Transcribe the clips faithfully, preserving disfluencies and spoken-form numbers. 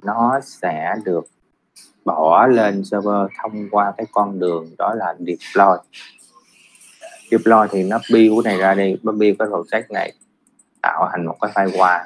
nó sẽ được bỏ lên server thông qua cái con đường đó là deploy. Deploy thì nó build cái này ra đi, nó build cái project này tạo thành một cái file WAR.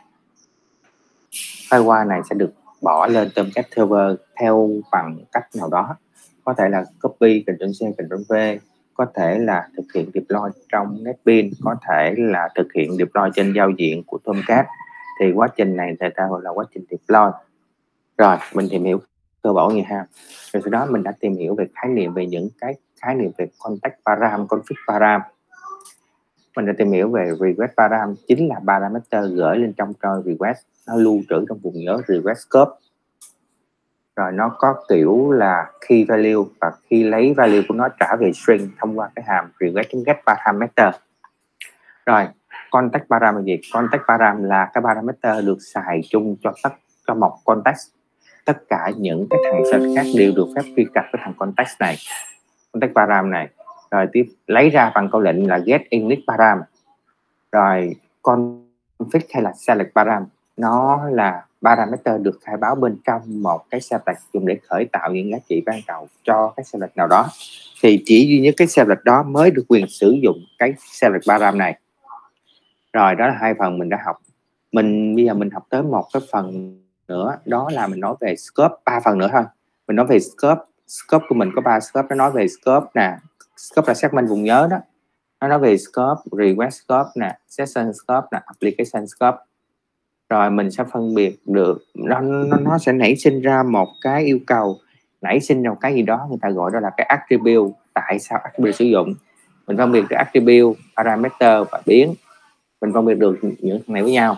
File WAR này sẽ được bỏ lên Tomcat server theo bằng cách nào đó, có thể là copy, Ctrl C, Ctrl V, có thể là thực hiện deploy trong NetBeans, có thể là thực hiện deploy trên giao diện của Tomcat. Thì quá trình này người ta gọi là quá trình deploy. Rồi mình tìm hiểu cơ bản như ha. Rồi sau đó mình đã tìm hiểu về khái niệm về những cái khái niệm về context param, config param. Mình đã tìm hiểu về request param, chính là parameter gửi lên trong trôi request, nó lưu trữ trong vùng nhớ request scope. Rồi nó có kiểu là key value, và khi lấy value của nó trả về string thông qua cái hàm request.get parameter. Rồi context param là gì? Context param là cái parameter được xài chung cho tất cho một context. Tất cả những cái thằng set khác đều được phép truy cập cái thằng context này, context param này. Rồi tiếp lấy ra bằng câu lệnh là get init param. Rồi config hay là select param, nó là parameter được khai báo bên trong một cái select dùng để khởi tạo những giá trị ban đầu cho cái select nào đó. Thì chỉ duy nhất cái select đó mới được quyền sử dụng cái select param này. Rồi đó là hai phần mình đã học. Mình bây giờ mình học tới một cái phần nữa, đó là mình nói về scope. Ba phần nữa thôi. Mình nói về scope. Scope của mình có ba scope. Nó nói về scope nè, scope là segment vùng nhớ đó. Nó nói về scope, request scope nè, session scope nè, application scope. Rồi mình sẽ phân biệt được, nó, nó, nó sẽ nảy sinh ra một cái yêu cầu, nảy sinh ra một cái gì đó người ta gọi đó là cái attribute. Tại sao attribute sử dụng? Mình phân biệt được attribute, parameter và biến. Mình phân biệt được những thằng này với nhau.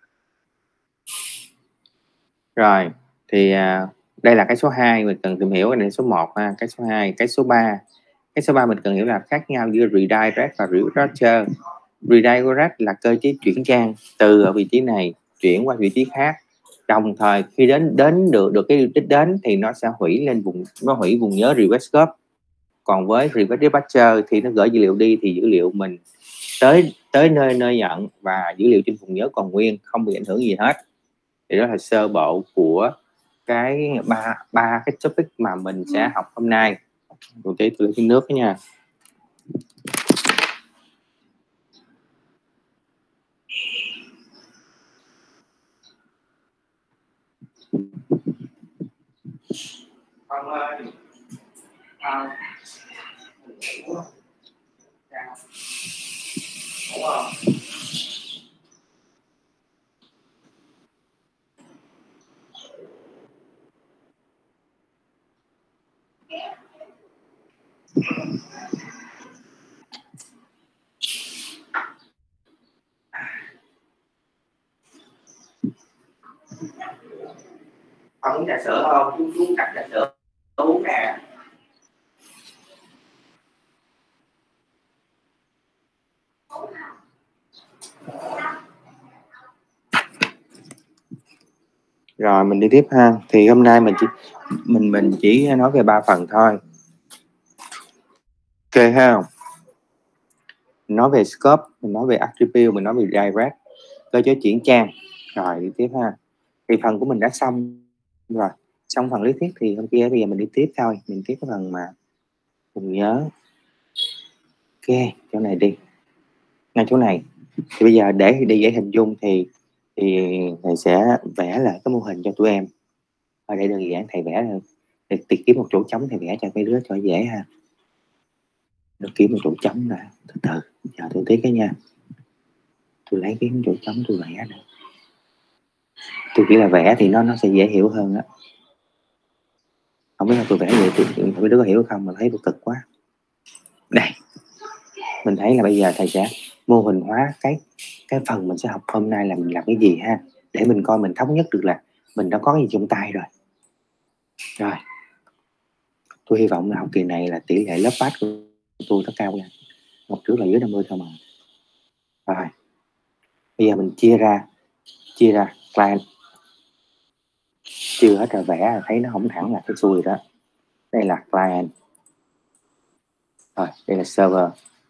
Rồi thì à, đây là cái số hai mình cần tìm hiểu. Cái này số một ha, cái số hai, cái số ba. Cái số ba mình cần hiểu là khác nhau giữa redirect và redirector. Redirect là cơ chế chuyển trang từ ở vị trí này chuyển qua vị trí khác. Đồng thời khi đến đến được được cái đích đến thì nó sẽ hủy lên vùng nó hủy vùng nhớ request scope. Còn với request dispatcher thì nó gửi dữ liệu đi thì dữ liệu mình tới tới nơi nơi nhận và dữ liệu trên vùng nhớ còn nguyên, không bị ảnh hưởng gì hết. Thì đó là sơ bộ của cái ba ba cái topic mà mình sẽ học hôm nay. Ok, tôi lấy nước đó nha. Con ơi, à, đúng không? Con uống trà sữa không? Uống uống cặp trà sữa uống nè. Rồi mình đi tiếp ha. Thì hôm nay mình chỉ mình mình chỉ nói về ba phần thôi. Ok ha. Mình nói về scope, mình nói về attribute, mình nói về direct, cơ chế chuyển trang. Rồi đi tiếp ha. Thì phần của mình đã xong rồi. Xong phần lý thuyết thì hôm kia bây giờ mình đi tiếp thôi. Mình tiếp cái phần mà mình nhớ. Ok, chỗ này đi. Ngay chỗ này. Thì bây giờ để đi dễ hình dung thì thì thầy sẽ vẽ lại cái mô hình cho tụi em. Ở đây đơn giản thầy vẽ rồi. Thầy tìm kiếm một chỗ trống thầy vẽ cho mấy đứa cho dễ ha. Nó kiếm một chỗ trống nè, từ từ, chờ tôi tí cái nha. Tôi lấy cái chỗ trống tôi vẽ nè. Tôi nghĩ là vẽ thì nó nó sẽ dễ hiểu hơn á. Không biết là tôi vẽ vậy thì mấy đứa có hiểu không mà thấy tôi cực quá. Đây. Mình thấy là bây giờ thầy sẽ mô hình hóa cái cái phần mình sẽ học hôm nay là mình làm cái gì ha, để mình coi mình thống nhất được là mình đã có cái gì trong tay rồi. Rồi. Tôi hy vọng là học kỳ này là tỷ lệ lớp pass của tôi nó cao nha. Học trước là dưới năm mươi thôi mà. Rồi. Bây giờ mình chia ra chia ra client. Chưa hết rồi vẽ thấy nó không thẳng là cái xui đó. Đây là client. Rồi, đây là server.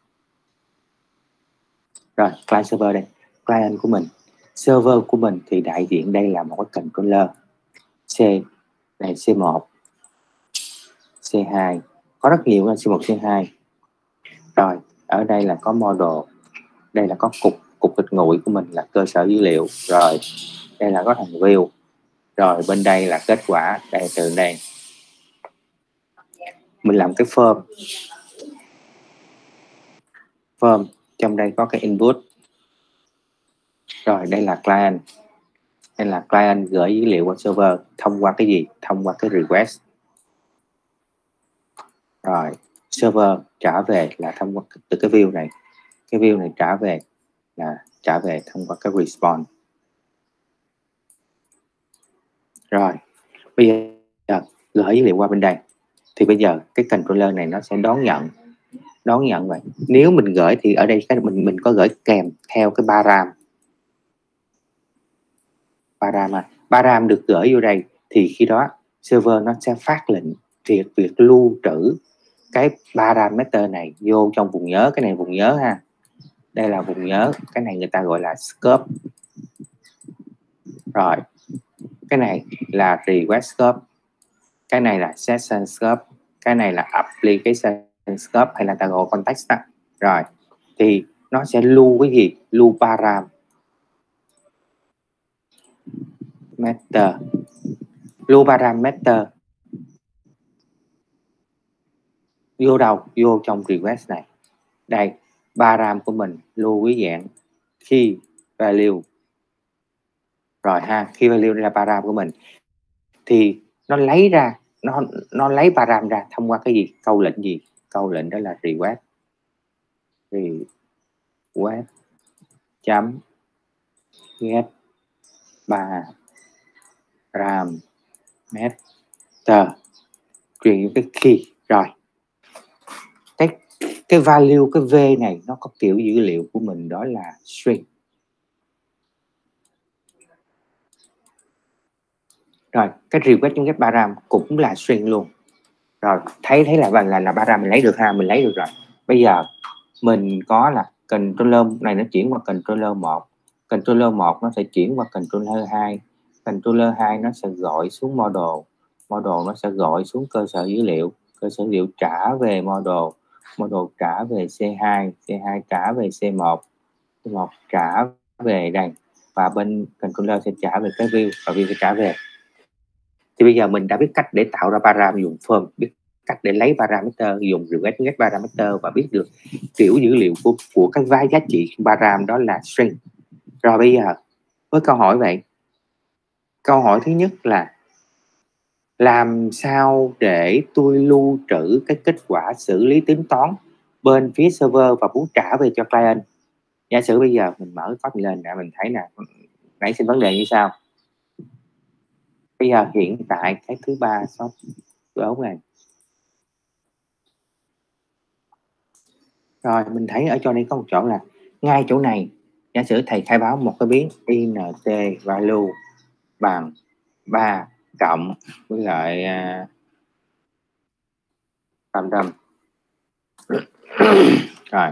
Rồi, client server đây. Client của mình. Server của mình thì đại diện đây là một cái controller. C này C một, C hai, có rất nhiều là C một, C hai. Rồi ở đây là có model, đây là có cục cục thịt nguội của mình là cơ sở dữ liệu. Rồi đây là có thằng view. Rồi bên đây là kết quả. Đây từ đây mình làm cái form. Form trong đây có cái input. Rồi đây là client. Đây là client gửi dữ liệu qua server thông qua cái gì? Thông qua cái request. Rồi server trả về là thông qua từ cái view này. Cái view này trả về là trả về thông qua cái response. Rồi bây giờ gửi dữ liệu qua bên đây thì bây giờ cái controller này nó sẽ đón nhận đón nhận vậy. Nếu mình gửi thì ở đây cái mình mình có gửi kèm theo cái param. Param à. Param được gửi vô đây thì khi đó server nó sẽ phát lệnh việc việc lưu trữ cái parameter này vô trong vùng nhớ. Cái này vùng nhớ ha. Đây là vùng nhớ, cái này người ta gọi là scope. Rồi cái này là request scope, cái này là session scope, cái này là application scope hay là ta gọi context đó. Rồi thì nó sẽ lưu cái gì? Lưu param meter, lưu parameter vô đâu? Vô trong request này. Đây param của mình lưu cái dạng key value. Rồi ha, key value đây là param của mình thì nó lấy ra nó nó lấy param ra thông qua cái gì? Câu lệnh gì? Câu lệnh đó là request. Request chấm get param meter truyền cái key. Rồi cái cái value, cái v này nó có kiểu dữ liệu của mình đó là string. Rồi cái request get param cũng là string luôn. Rồi thấy thấy là là là param mình lấy được ha, mình lấy được rồi. Bây giờ mình có là controller này nó chuyển qua controller một, controller một nó sẽ chuyển qua controller hai, controller hai nó sẽ gọi xuống model, model nó sẽ gọi xuống cơ sở dữ liệu, cơ sở dữ liệu trả về model, model trả về C hai, C hai trả về C một, C một trả về đây và bên controller sẽ trả về cái view và view sẽ trả về. Thì bây giờ mình đã biết cách để tạo ra param dùng form, biết cách để lấy parameter dùng request get parameter và biết được kiểu dữ liệu của, của cái vai giá trị param đó là string. Rồi bây giờ với câu hỏi vậy, câu hỏi thứ nhất là làm sao để tôi lưu trữ cái kết quả xử lý tính toán bên phía server và muốn trả về cho client. Giả sử bây giờ mình mở code lên để mình thấy nè, nãy xin vấn đề như sau. Bây giờ hiện tại cái thứ ba shop ống này. Rồi mình thấy ở chỗ này có một chỗ là ngay chỗ này giả sử thầy khai báo một cái biến int value bằng ba cộng với lại năm trăm. Rồi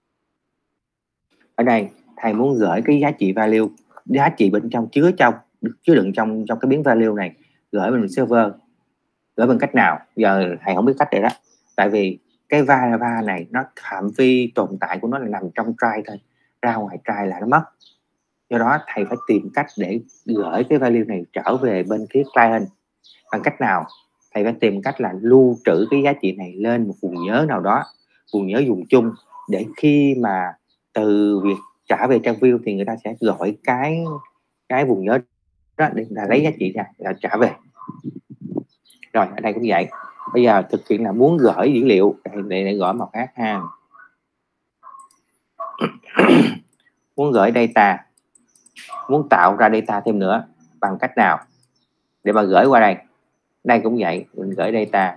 ở đây thầy muốn gửi cái giá trị value, giá trị bên trong chứa trong chứa đựng trong trong cái biến value này gửi bên server. Gửi bằng cách nào? Giờ thầy không biết cách để đó, tại vì cái va va này nó phạm vi tồn tại của nó là nằm trong try thôi, ra ngoài try là nó mất. Do đó thầy phải tìm cách để gửi cái value này trở về bên phía client. Bằng cách nào? Thầy phải tìm cách là lưu trữ cái giá trị này lên một vùng nhớ nào đó, vùng nhớ dùng chung, để khi mà từ việc trả về trang view thì người ta sẽ gọi cái cái vùng nhớ đó để là lấy giá trị ra là trả về. Rồi ở đây cũng vậy. Bây giờ thực hiện là muốn gửi dữ liệu để, để gửi một khác ha. Muốn gửi data, muốn tạo ra data thêm nữa bằng cách nào để mà gửi qua đây? Đây cũng vậy, mình gửi data.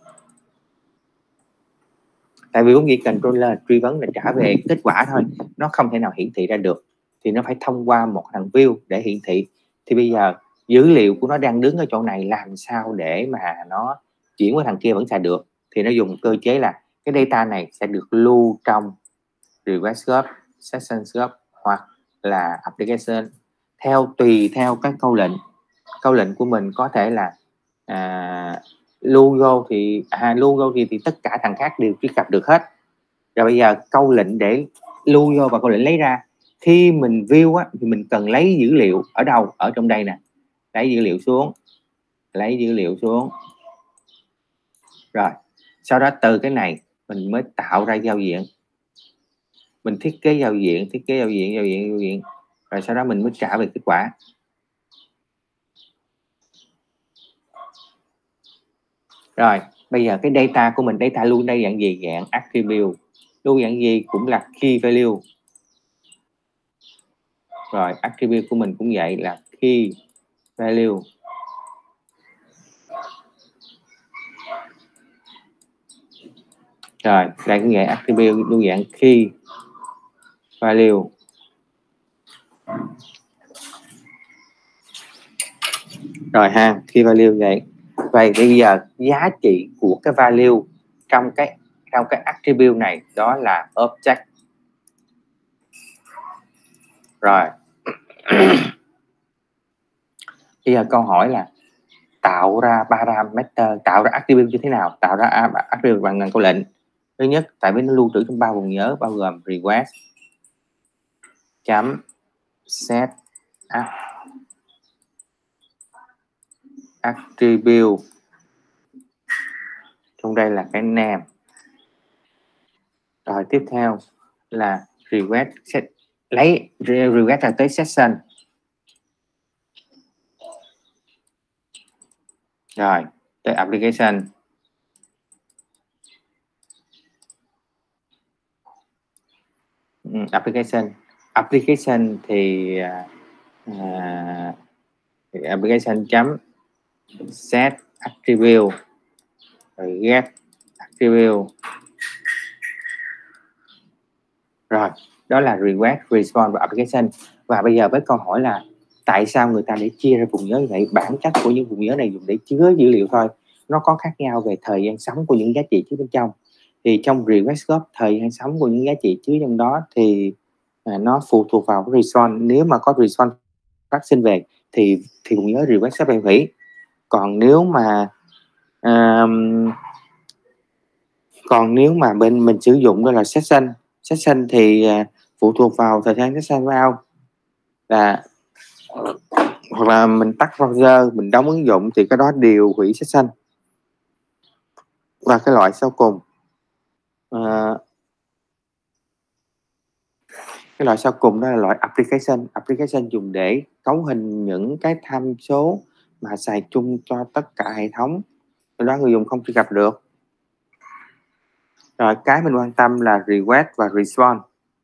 Tại vì cũng gì controller truy vấn là trả về kết quả thôi, nó không thể nào hiển thị ra được, thì nó phải thông qua một thằng view để hiển thị. Thì bây giờ dữ liệu của nó đang đứng ở chỗ này, làm sao để mà nó chuyển qua thằng kia vẫn xài được? Thì nó dùng cơ chế là cái data này sẽ được lưu trong request scope, session scope hoặc là application theo tùy theo các câu lệnh. câu lệnh của mình có thể là à, logo thì à, logo thì, thì tất cả thằng khác đều truy cập được hết. Rồi bây giờ câu lệnh để lưu vô và câu lệnh lấy ra, khi mình view á, thì mình cần lấy dữ liệu ở đâu? Ở trong đây nè, lấy dữ liệu xuống, lấy dữ liệu xuống, rồi sau đó từ cái này mình mới tạo ra giao diện, mình thiết kế giao diện, thiết kế giao diện, giao diện, giao diện, rồi sau đó mình mới trả về kết quả. Rồi bây giờ cái data của mình, data luôn đây dạng gì? Dạng attribute. Luôn dạng gì? Cũng là key value. Rồi attribute của mình cũng vậy, là key value. Rồi đây cũng vậy, attribute luôn dạng key value. Rồi ha, key value vậy. Vậy bây giờ giá trị của cái value trong cái trong cái attribute này đó là object. Rồi bây giờ câu hỏi là tạo ra parameter, tạo ra attribute như thế nào? Tạo ra attribute bằng ngành câu lệnh. Thứ nhất, tại vì nó lưu trữ trong ba vùng nhớ bao gồm request chấm set attribute, trong đây là cái name. Rồi tiếp theo là request set, lấy request ra tới session. Rồi tới application. application application thì uh, application chấm set attribute, rồi get attribute. Rồi đó là request, response và application. Và bây giờ với câu hỏi là tại sao người ta để chia ra vùng nhớ như vậy? Bản chất của những vùng nhớ này dùng để chứa dữ liệu thôi, nó có khác nhau về thời gian sống của những giá trị chứa bên trong. Thì trong request scope, thời gian sống của những giá trị chứa trong đó thì à, nó phụ thuộc vào cái response. Nếu mà có response phát sinh về thì thì vùng nhớ request sẽ bị hủy. Còn nếu mà um, còn nếu mà bên mình sử dụng đó là session session thì uh, phụ thuộc vào thời gian session vào, là hoặc là mình tắt browser, mình đóng ứng dụng thì cái đó đều hủy session. Và cái loại sau cùng uh, cái loại sau cùng đó là loại application. Application dùng để cấu hình những cái tham số mà xài chung cho tất cả hệ thống, do đó người dùng không truy cập được. Rồi cái mình quan tâm là request và response.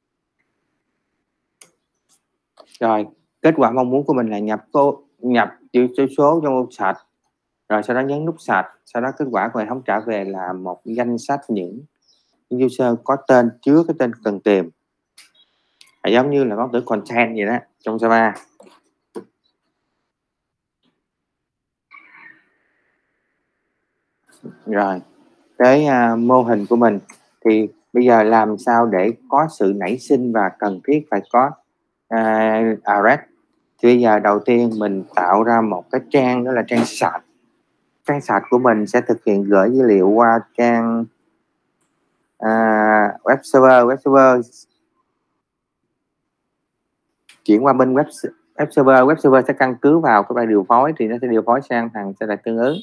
Rồi kết quả mong muốn của mình là nhập cô nhập chữ số số trong ô search, rồi sau đó nhấn nút search, sau đó kết quả của hệ thống trả về là một danh sách những user có tên chứa cái tên cần tìm, à, giống như là có từ content vậy đó trong Java. Rồi cái uh, mô hình của mình thì bây giờ làm sao để có sự nảy sinh và cần thiết phải có uh, array. Thì bây giờ đầu tiên mình tạo ra một cái trang, đó là trang search. Trang search của mình sẽ thực hiện gửi dữ liệu qua trang uh, web server. Web server chuyển qua bên web, web server. Web server sẽ căn cứ vào cái bài điều phối thì nó sẽ điều phối sang thằng sẽ là tương ứng.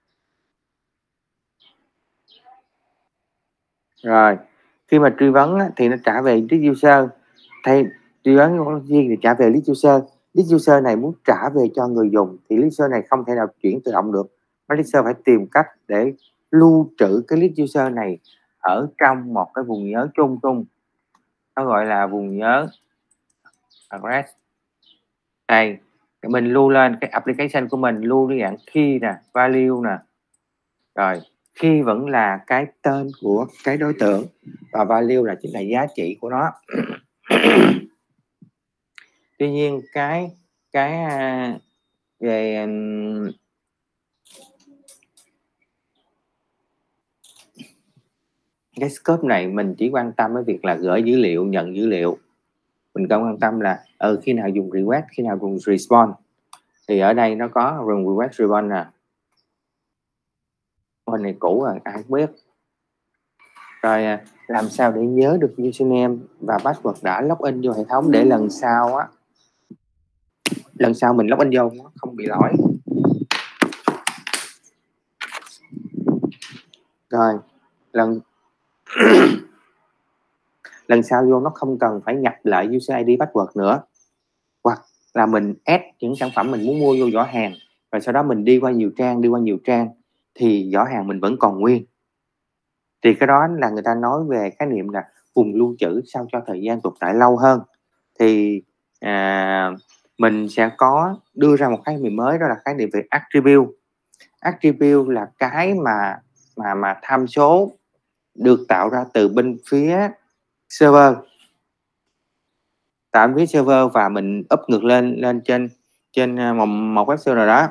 Rồi khi mà truy vấn thì nó trả về list user. Thay truy vấn riêng thì trả về list user. List user này muốn trả về cho người dùng thì list user này không thể nào chuyển tự động được. List user phải tìm cách để lưu trữ cái list user này ở trong một cái vùng nhớ chung chung, nó gọi là vùng nhớ address. Đây mình lưu lên cái application của mình, lưu cái dạng key nè, value nè. Rồi key vẫn là cái tên của cái đối tượng và value là chính là giá trị của nó. Tuy nhiên cái cái về cái scope này mình chỉ quan tâm với việc là gửi dữ liệu, nhận dữ liệu. Mình không quan tâm là ừ, khi nào dùng request, khi nào dùng response. Thì ở đây nó có run request response nè, bên này cũ rồi ai không biết. Rồi làm sao để nhớ được username và password đã login vô hệ thống để lần sau á, lần sau mình login vô nó không bị lỗi. Rồi lần lần sau vô nó không cần phải nhập lại user i đê password nữa, hoặc là mình add những sản phẩm mình muốn mua vô giỏ hàng, rồi sau đó mình đi qua nhiều trang đi qua nhiều trang thì giỏ hàng mình vẫn còn nguyên. Thì cái đó là người ta nói về khái niệm là vùng lưu trữ sao cho thời gian tồn tại lâu hơn. Thì à, mình sẽ có đưa ra một khái niệm mới, đó là khái niệm về attribute. Attribute là cái mà mà mà tham số được tạo ra từ bên phía server, tạo phía server và mình up ngược lên lên trên trên một, một web server đó.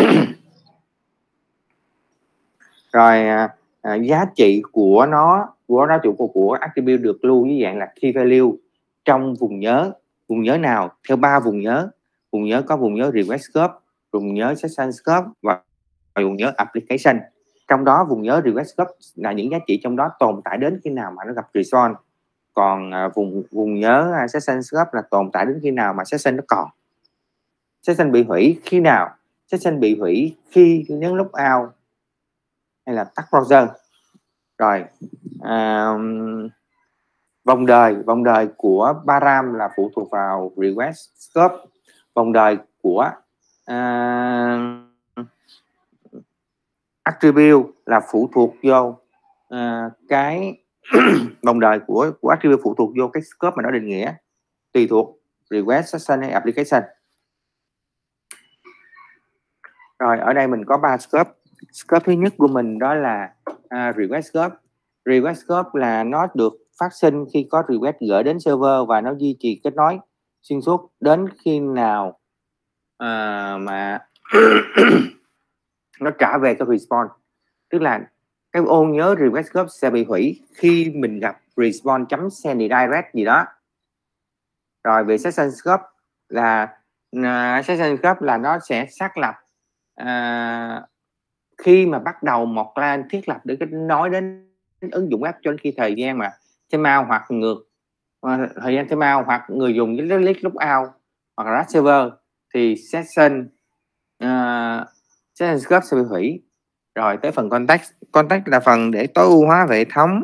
Rồi à, à, giá trị của nó của nó chủ của, của attribute được lưu với dạng là key value trong vùng nhớ. Vùng nhớ nào? Theo ba vùng nhớ. Vùng nhớ có vùng nhớ request scope, vùng nhớ session scope và vùng nhớ application. Trong đó vùng nhớ request scope là những giá trị trong đó tồn tại đến khi nào mà nó gặp response. Còn à, vùng vùng nhớ à, session scope là tồn tại đến khi nào mà session nó còn. Session bị hủy khi nào? Session bị hủy khi nhấn logout hay là tắt browser. Rồi à, vòng đời vòng đời của param là phụ thuộc vào request scope. Vòng đời của à, attribute là phụ thuộc vô à, cái vòng đời của của attribute phụ thuộc vô cái scope mà nó định nghĩa, tùy thuộc request, session hay application. Rồi ở đây mình có ba scope. Scope thứ nhất của mình đó là uh, request scope. Request scope là nó được phát sinh khi có request gửi đến server và nó duy trì kết nối xuyên suốt đến khi nào uh, mà nó trả về cái response. Tức là cái ô nhớ request scope sẽ bị hủy khi mình gặp response.send direct gì đó. Rồi về session scope là uh, session scope là nó sẽ xác lập uh, khi mà bắt đầu một client thiết lập để kết nối đến ứng dụng web cho đến khi thời gian mà timeout hoặc ngược uh, thời gian timeout hoặc người dùng với list logout hoặc là server thì session uh, session scope sẽ bị hủy. Rồi tới phần context. Context là phần để tối ưu hóa hệ thống.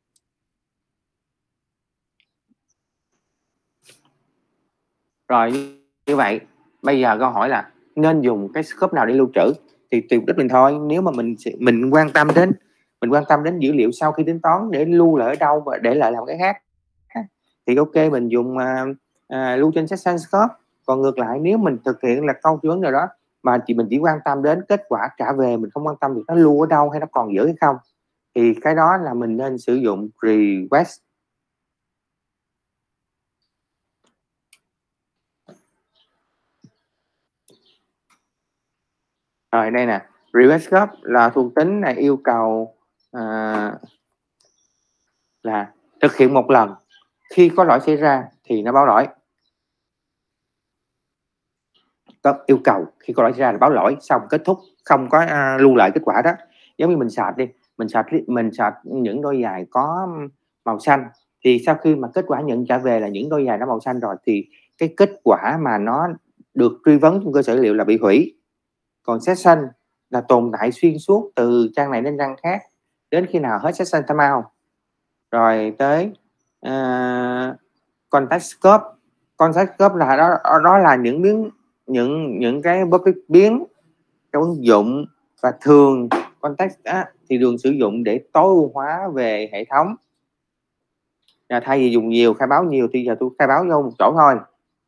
Rồi như vậy bây giờ câu hỏi là nên dùng cái scope nào để lưu trữ? Thì tùy mục đích mình thôi. Nếu mà mình mình quan tâm đến mình quan tâm đến dữ liệu sau khi tính toán để lưu lại ở đâu và để lại làm cái khác thì ok mình dùng uh, uh, lưu trên session scope. Còn ngược lại nếu mình thực hiện là câu vấn nào đó mà chỉ mình chỉ quan tâm đến kết quả trả về, mình không quan tâm được nó lưu ở đâu hay nó còn giữ hay không, thì cái đó là mình nên sử dụng request. Rồi đây nè, request scope là thuộc tính là yêu cầu à, là thực hiện một lần, khi có lỗi xảy ra thì nó báo lỗi. Có yêu cầu khi có lỗi xảy ra là báo lỗi, xong kết thúc, không có à, lưu lại kết quả đó. Giống như mình search đi, mình search mình search những đôi giày có màu xanh, thì sau khi mà kết quả nhận trả về là những đôi giày nó màu xanh rồi thì cái kết quả mà nó được truy vấn trong cơ sở dữ liệu là bị hủy. Còn session là tồn tại xuyên suốt từ trang này đến trang khác đến khi nào hết session timeout. Rồi tới uh, context scope. Context scope là đó đó là những biến những những cái public biến trong ứng dụng, và thường context á, thì thường sử dụng để tối ưu hóa về hệ thống. À, thay vì dùng nhiều khai báo nhiều thì giờ tôi khai báo vô một chỗ thôi.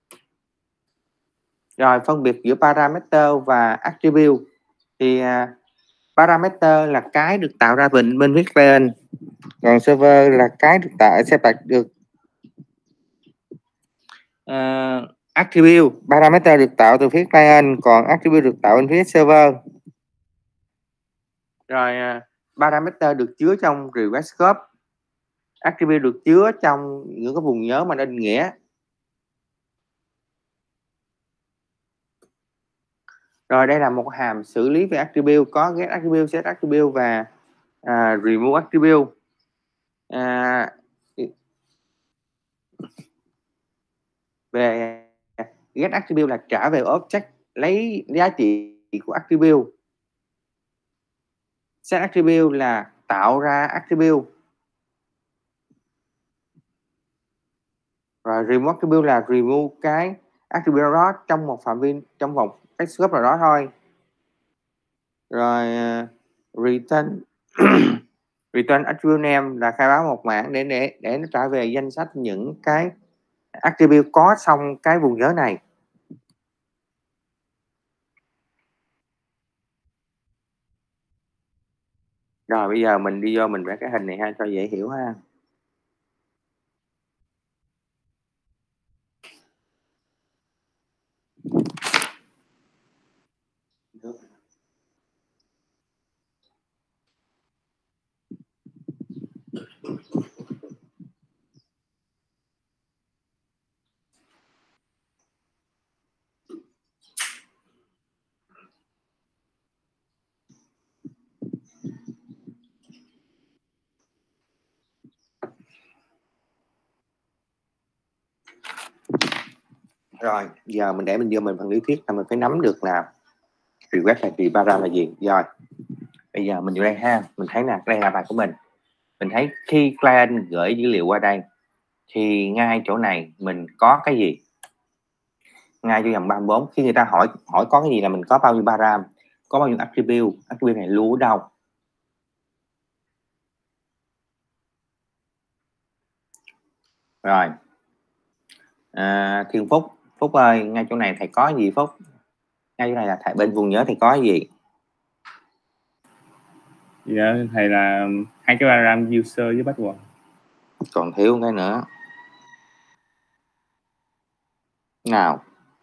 Rồi phân biệt giữa parameter và attribute thì uh, parameter là cái được tạo ra bên bên viết client, còn server là cái được tạo sẽ được uh, attribute. Parameter được tạo từ phía client, còn attribute được tạo bên phía server. Rồi uh, parameter được chứa trong request scope, attribute được chứa trong những cái vùng nhớ mà nó định nghĩa. Rồi đây là một hàm xử lý về attribute, có get attribute, set attribute và uh, remove attribute. Uh, về get attribute là trả về object, lấy giá trị của attribute. Set attribute là tạo ra attribute. Rồi remove attribute là remove cái attribute đó trong một phạm vi, trong một cái scope nào đó thôi. Rồi uh, return return attribute name là khai báo một mảng để để để nó trả về danh sách những cái attribute có trong cái vùng nhớ này. Rồi bây giờ mình đi vô mình vẽ cái hình này ha cho dễ hiểu ha. Rồi giờ mình để mình vô mình phần lý thuyết là mình phải nắm được là request là gì, param là gì. Rồi bây giờ mình vô đây ha, mình thấy là đây là bài của mình. Mình thấy khi client gửi dữ liệu qua đây thì ngay chỗ này mình có cái gì, ngay chỗ dòng ba mươi bốn khi người ta hỏi hỏi có cái gì là mình có bao nhiêu param, có bao nhiêu attribute, attribute này lưu ở đâu. Rồi à, Thiên Phúc Phúc ơi, ngay chỗ này thầy có gì Phúc? Ngay chỗ này là thầy bên vùng nhớ thầy có gì? Dạ thầy là hai cái param user với password. Còn thiếu cái nữa nào?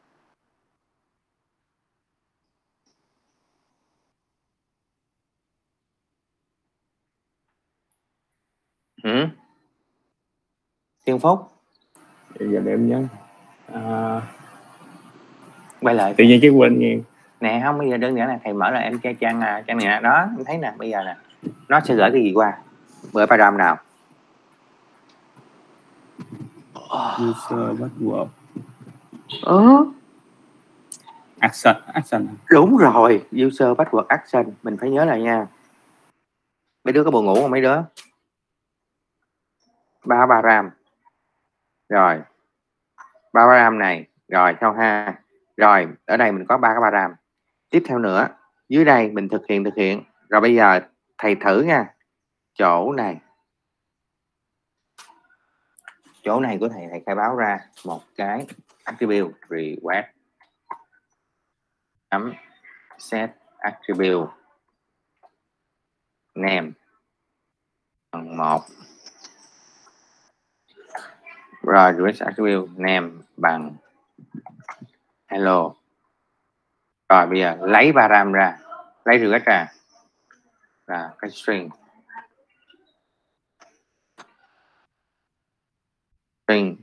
Ừ? Thiên Phúc. Giờ để em nhớ. À... Quay lại tự nhiên cái quên nghe. Nè không, bây giờ đơn giản là thầy mở lại em cái trang trang này đó, em thấy nè, bây giờ nè nó sẽ gửi cái gì qua, gửi param nào? User password. Ừ. Action, action. Đúng rồi, user password action, mình phải nhớ lại nha. Mấy đứa có buồn ngủ không mấy đứa? Ba param. Rồi. Ba param này, rồi xong ha. Rồi, ở đây mình có ba cái param. Tiếp theo nữa, dưới đây mình thực hiện thực hiện. Rồi bây giờ thầy thử nha. Chỗ này. Chỗ này của thầy thầy khai báo ra một cái attribute request chấm set attribute name bằng một. Rồi request attribute name bằng hello. Rồi bây giờ lấy param ra, lấy request ra là cái string string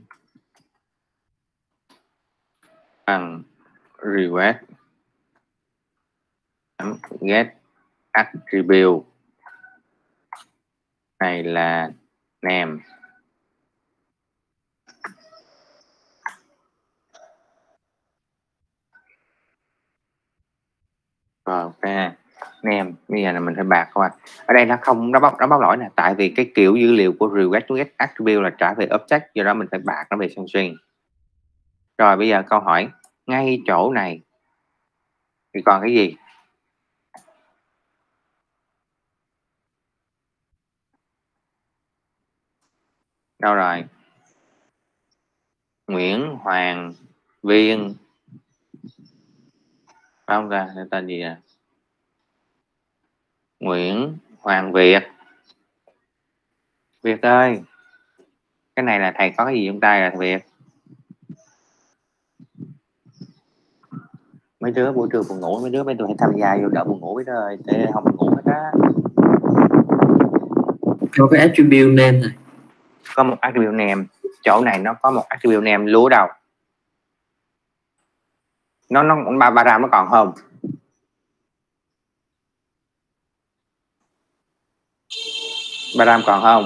bằng request get attribute này là name. Rồi ok, name bây giờ là mình phải bạc thôi. Ở đây nó không, nó báo nó báo lỗi nè, tại vì cái kiểu dữ liệu của request get attribute là trả về object, do đó mình phải bạc nó về sang string. Rồi bây giờ câu hỏi, ngay chỗ này thì còn cái gì? Đâu rồi? Nguyễn Hoàng Viên, không ra tên gì à? Nguyễn Hoàng Việt. Việt ơi, cái này là thầy có cái gì trong tay là Việt? Mấy đứa buổi trưa buồn ngủ, mấy đứa mấy đứa hãy tham gia vô đỡ buồn ngủ mấy đứa ơi, để không buồn ngủ hết á. Có cái attribute name này. Có một attribute name, chỗ này nó có một attribute name lúa đâu? Nó nó ba param nó còn không? Baram còn không?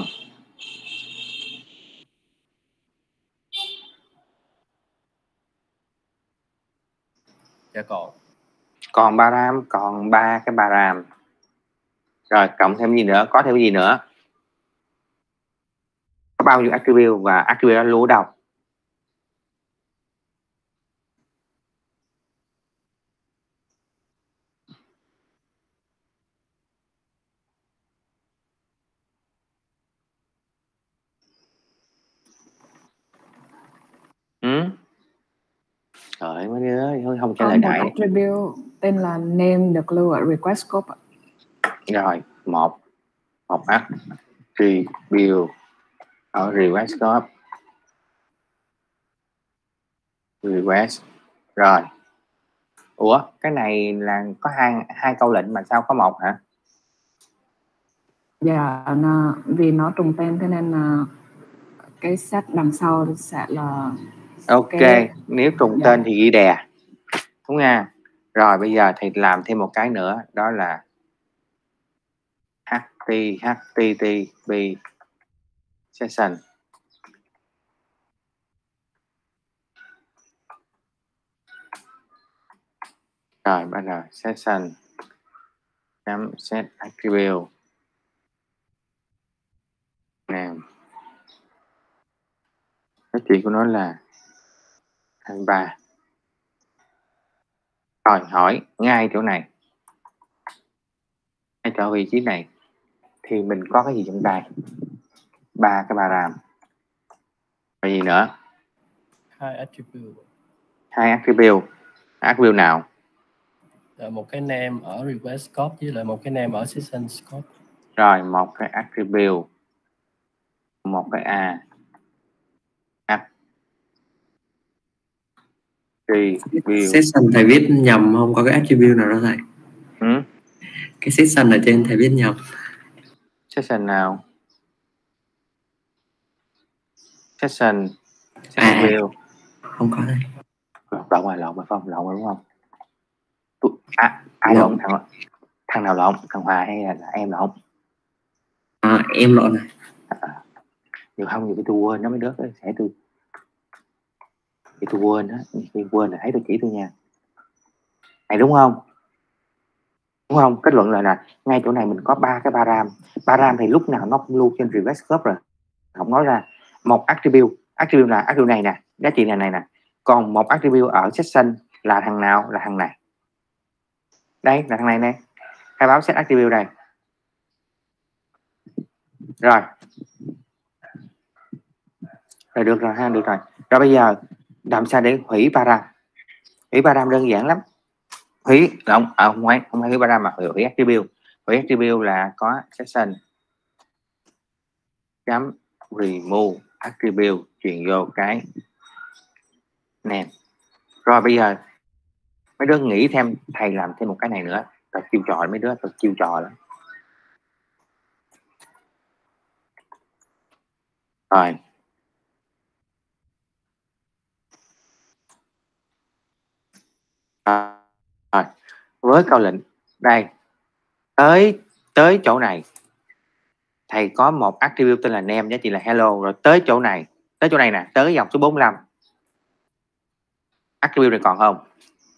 Dạ còn. Còn Baram, còn ba cái Baram. Rồi cộng thêm gì nữa? Có thêm gì nữa? Có bao nhiêu attribute và attribute đó lưu ở đâu? Ừ? Trời mấy đứa không, không trả Có lời một đại. attribute tên là name được lưu ở request scope. Rồi một một attribute ở request scope. Request. Rồi. Ủa cái này là có hai hai câu lệnh mà sao có một hả? Dạ, nó, vì nó trùng tên thế nên là cái set đằng sau sẽ là ok. cái... Nếu trùng dạ. tên thì ghi đè, đúng nha. Rồi bây giờ thì làm thêm một cái nữa, đó là ht http session. Rồi bắt đầu session chấm set attribute name. Cái chuyện của nó là hai ba. Rồi hỏi ngay chỗ này, ngay chỗ vị trí này thì mình có cái gì trong tay? Ba cái param. Và gì nữa? Hai attribute. Hai attribute. Attribute nào? Là một cái name ở request scope với lại một cái name ở session scope. Rồi một cái attribute, một cái a attribute. Session thầy viết nhầm không có cái attribute nào đó thầy? Ừ? Cái session ở trên thầy viết nhầm. Session nào? Session À, attribute. không có thầy. Lộn rồi, lộn rồi không? Lộn rồi đúng không? À, ai lộn? Lộn. Thằng, thằng nào lộn? Thằng Hòa hay là, là em lộn? À, em lộn này. À, nhiều không, nhiều cái tôi quên nó mấy đứa sẽ tôi thì tôi quên á, tôi quên là thấy tôi chỉ tôi nha. Này đúng không? Đúng không? Kết luận là là ngay chỗ này mình có ba cái param. Param thì lúc nào nó cũng lưu trên request scope rồi. Không nói ra. Một attribute, attribute là attribute này nè, giá trị này này nè. Còn một attribute ở session là thằng nào? Là thằng này. Đây là thằng này nè. Khai báo set attribute đây. Rồi. Rồi được rồi ha, được rồi. Rồi bây giờ làm sao để hủy param? Hủy param đơn giản lắm. Hủy không, à, không phải không phải hủy param mà hủy attribute. Hủy attribute là có session chấm remove attribute chuyển vô cái name. Rồi bây giờ mấy đứa nghĩ thêm thầy làm thêm một cái này nữa. Tao chiêu trò mấy đứa, tao chiêu trò lắm. Rồi. Rồi. Với câu lệnh đây tới tới chỗ này thầy có một attribute tên là name, giá trị là hello. Rồi tới chỗ này, tới chỗ này nè, tới dòng số bốn mươi lăm, attribute này còn không?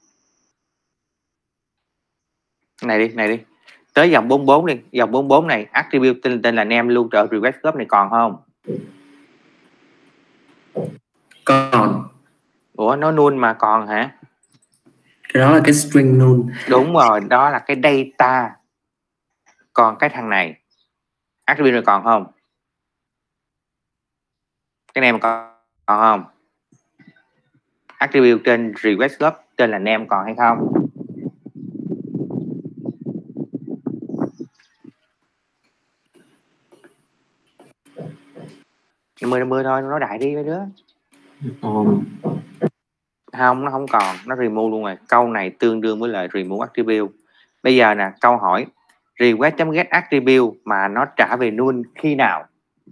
Này đi, này đi, tới dòng bốn mươi bốn đi, dòng bốn mươi bốn này attribute tên, tên là name luôn trợ request scope này còn không? Còn. Ủa nó null mà còn hả? Cái đó là cái string null. Đúng rồi, đó là cái data. Còn cái thằng này attribute này còn không? Cái này mà còn, còn không? Attribute trên request scope tên là name còn hay không? năm mươi năm mươi thôi, nó đại đi mấy đứa. Um. Không, nó không còn, nó remove luôn rồi. Câu này tương đương với lại remove attribute. Bây giờ nè, câu hỏi request.get attribute mà nó trả về null khi nào?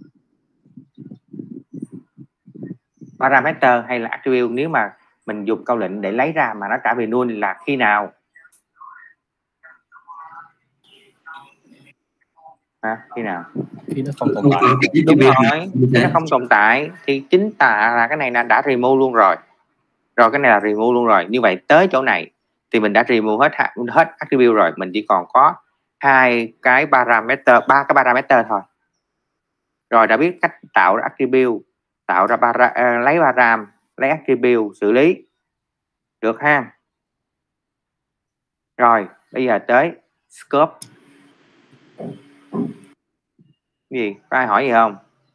Parameter hay là attribute? Nếu mà mình dùng câu lệnh để lấy ra mà nó trả về null là khi nào? à, khi nào khi nó không tồn tại. đúng rồi, khi nó không tồn tại thì chính tà là cái này là đã remove luôn rồi rồi cái này là remove luôn rồi. Như vậy tới chỗ này thì mình đã remove hết hết attribute rồi, mình chỉ còn có hai cái parameter, ba cái parameter thôi. Rồi đã biết cách tạo ra attribute, tạo ra para, uh, lấy param, lấy attribute, xử lý được ha. Rồi bây giờ tới scope. Gì có ai hỏi gì không?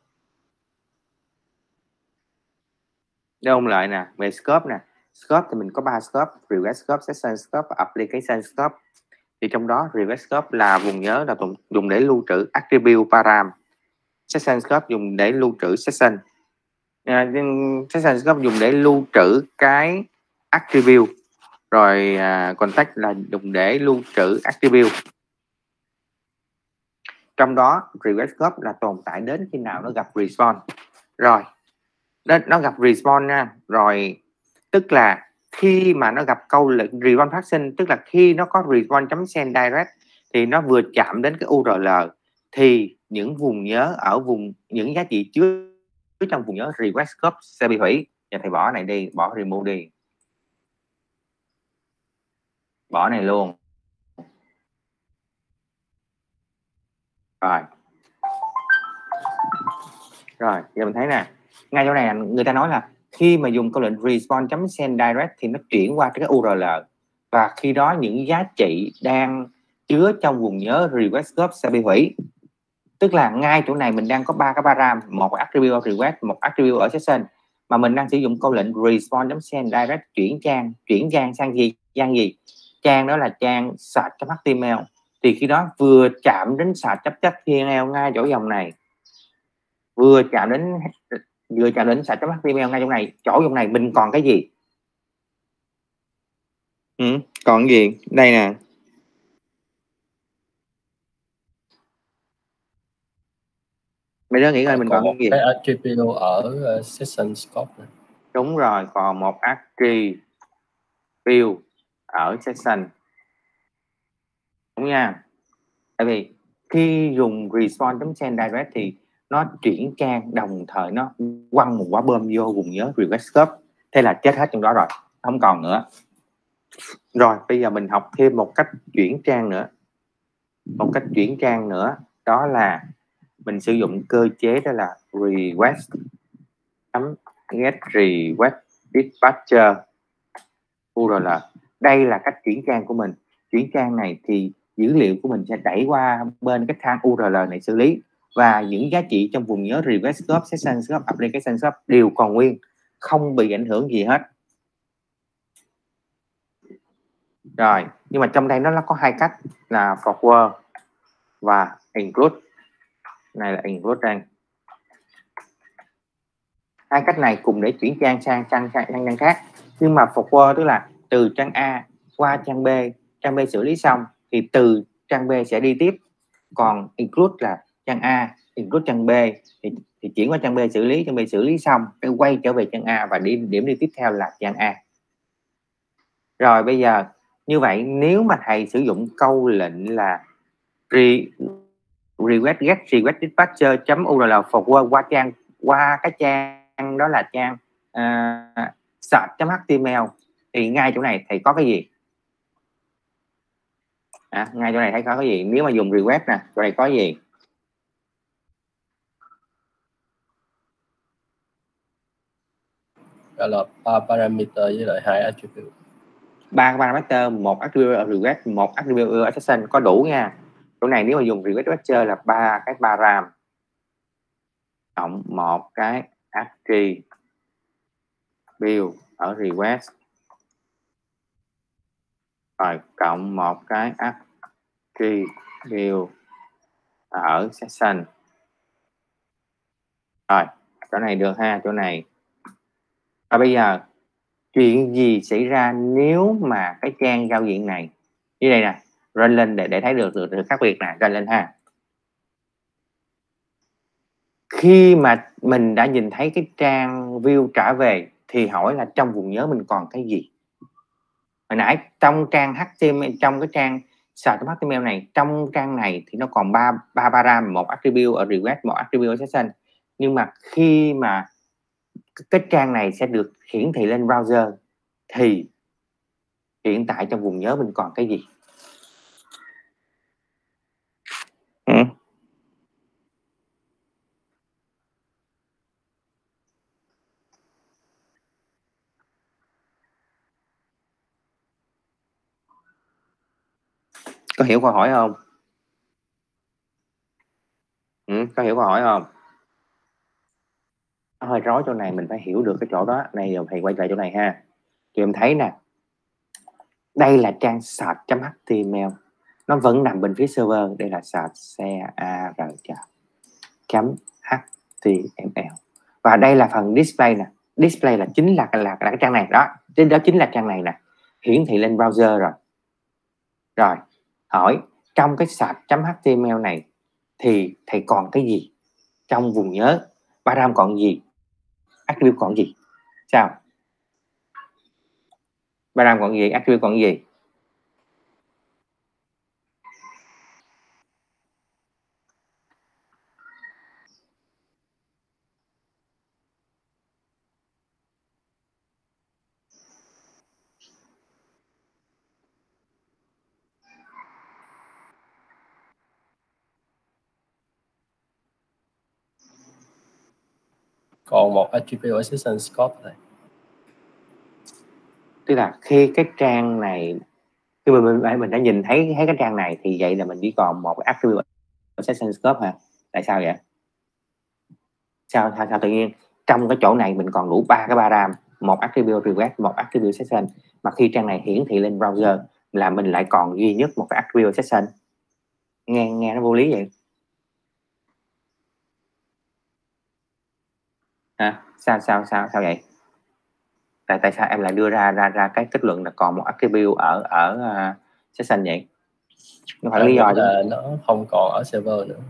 Đông lại nè, về scope nè. Scope thì mình có ba scope: request scope, session scope và application scope. Thì trong đó request scope là vùng nhớ là dùng để lưu trữ attribute param. Session scope dùng để lưu trữ session. Uh, session scope dùng để lưu trữ cái attribute. Rồi uh, context là dùng để lưu trữ attribute. Trong đó request scope là tồn tại đến khi nào nó gặp response. Rồi nó, nó gặp response nha. Rồi tức là khi mà nó gặp câu lệnh response phát sinh, tức là khi nó có response.send direct thì nó vừa chạm đến cái u rờ lờ thì những vùng nhớ ở vùng, những giá trị chứa trong vùng nhớ request scope sẽ bị hủy. Giờ thầy bỏ này đi, bỏ remove đi, bỏ này luôn. Rồi rồi giờ mình thấy nè, ngay chỗ này người ta nói là khi mà dùng câu lệnh response.send direct thì nó chuyển qua cái u rờ lờ, và khi đó những giá trị đang chứa trong vùng nhớ request scope sẽ bị hủy. Tức là ngay chỗ này mình đang có ba cái param, một attribute ở request, một attribute ở session, mà mình đang sử dụng câu lệnh response.send direct chuyển trang, chuyển trang sang gì? Trang gì? Trang đó là trang search.html. Thì khi đó vừa chạm đến search.html ngay chỗ dòng này, vừa chạm đến vừa chạm đến search.html ngay chỗ này, chỗ dòng này mình còn cái gì? Ừ, còn cái gì? Đây nè. Mày đó nghĩ coi mình còn, còn cái gì? Cái attribute ở uh, session scope này. Đúng rồi, còn một attribute ở session. Đúng nha. Tại vì khi dùng response.send direct thì nó chuyển trang đồng thời nó quăng một quả bom vô vùng nhớ request scope. Thế là chết hết trong đó rồi, không còn nữa. Rồi bây giờ mình học thêm một cách chuyển trang nữa. Một cách chuyển trang nữa đó là mình sử dụng cơ chế đó là request get request dispatcher u rờ lờ. Đây là cách chuyển trang của mình. Chuyển trang này thì dữ liệu của mình sẽ đẩy qua bên cái thang u rờ lờ này xử lý, và những giá trị trong vùng nhớ request scope, session scope, application scope đều còn nguyên, không bị ảnh hưởng gì hết. Rồi, nhưng mà trong đây nó có hai cách là forward và include. Này là include trang. Hai cách này cùng để chuyển trang sang trang sang trang, trang khác. Nhưng mà forward tức là từ trang A qua trang B, trang B xử lý xong thì từ trang B sẽ đi tiếp. Còn include là trang A include trang B thì, thì chuyển qua trang B xử lý, trang B xử lý xong cái quay trở về trang A và đi điểm đi tiếp theo là trang A. Rồi bây giờ như vậy nếu mà thầy sử dụng câu lệnh là re, request get request dispatcher chấm u rờ lờ forward qua trang qua cái trang đó là trang uh, search.html thì ngay chỗ này thầy có cái gì? À, ngay chỗ này thấy có cái gì? Nếu mà dùng request nè, chỗ này có gì? Gọi là ba parameter với lại hai attribute. Ba parameter, một attribute ở request, một attribute ở session có đủ nha. Chỗ này nếu mà dùng request dispatcher là ba cái param cộng một cái attribute ở request rồi cộng một cái attribute ở session. Rồi chỗ này được ha, chỗ này. Và bây giờ chuyện gì xảy ra nếu mà cái trang giao diện này như đây nè, run lên để để thấy được được, được khác biệt nè, run lên ha. Khi mà mình đã nhìn thấy cái trang view trả về thì hỏi là trong vùng nhớ mình còn cái gì? Hồi nãy trong trang hát tê em lờ, trong cái trang start.html này trong trang này thì nó còn ba ba param, một attribute ở request, một attribute ở session. Nhưng mà khi mà cái trang này sẽ được hiển thị lên browser thì hiện tại trong vùng nhớ mình còn cái gì? Ừ. Có hiểu câu hỏi không? Ừ, có hiểu câu hỏi không? Hơi rối chỗ này, mình phải hiểu được cái chỗ đó. Này thầy quay lại chỗ này ha. Tụi em thấy nè, đây là trang start.html, nó vẫn nằm bên phía server. Đây là start.html và đây là phần display nè. Display là chính là, là, là cái trang này đó. Đó chính là trang này nè, hiển thị lên browser rồi. Rồi hỏi trong cái start.html này thì thầy còn cái gì trong vùng nhớ? Param còn gì? Attribute còn gì? Sao? Param còn gì? Attribute còn gì? Còn một attribute ở session scope này. Tức là khi cái trang này, khi mình mình, mình đã nhìn thấy thấy cái trang này thì vậy là mình chỉ còn một attribute ở session scope hả? Tại sao vậy? Sao sao, sao tự nhiên trong cái chỗ này mình còn đủ ba cái param, một attribute request, một attribute session, mà khi trang này hiển thị lên browser là mình lại còn duy nhất một cái attribute session. Nghe nghe nó vô lý vậy. Hả? Sao sao sao sao vậy? Tại tại sao em lại đưa ra ra ra cái kết luận là còn một attribute ở ở uh, session vậy? Nó phải lý do là nó không còn ở server nữa.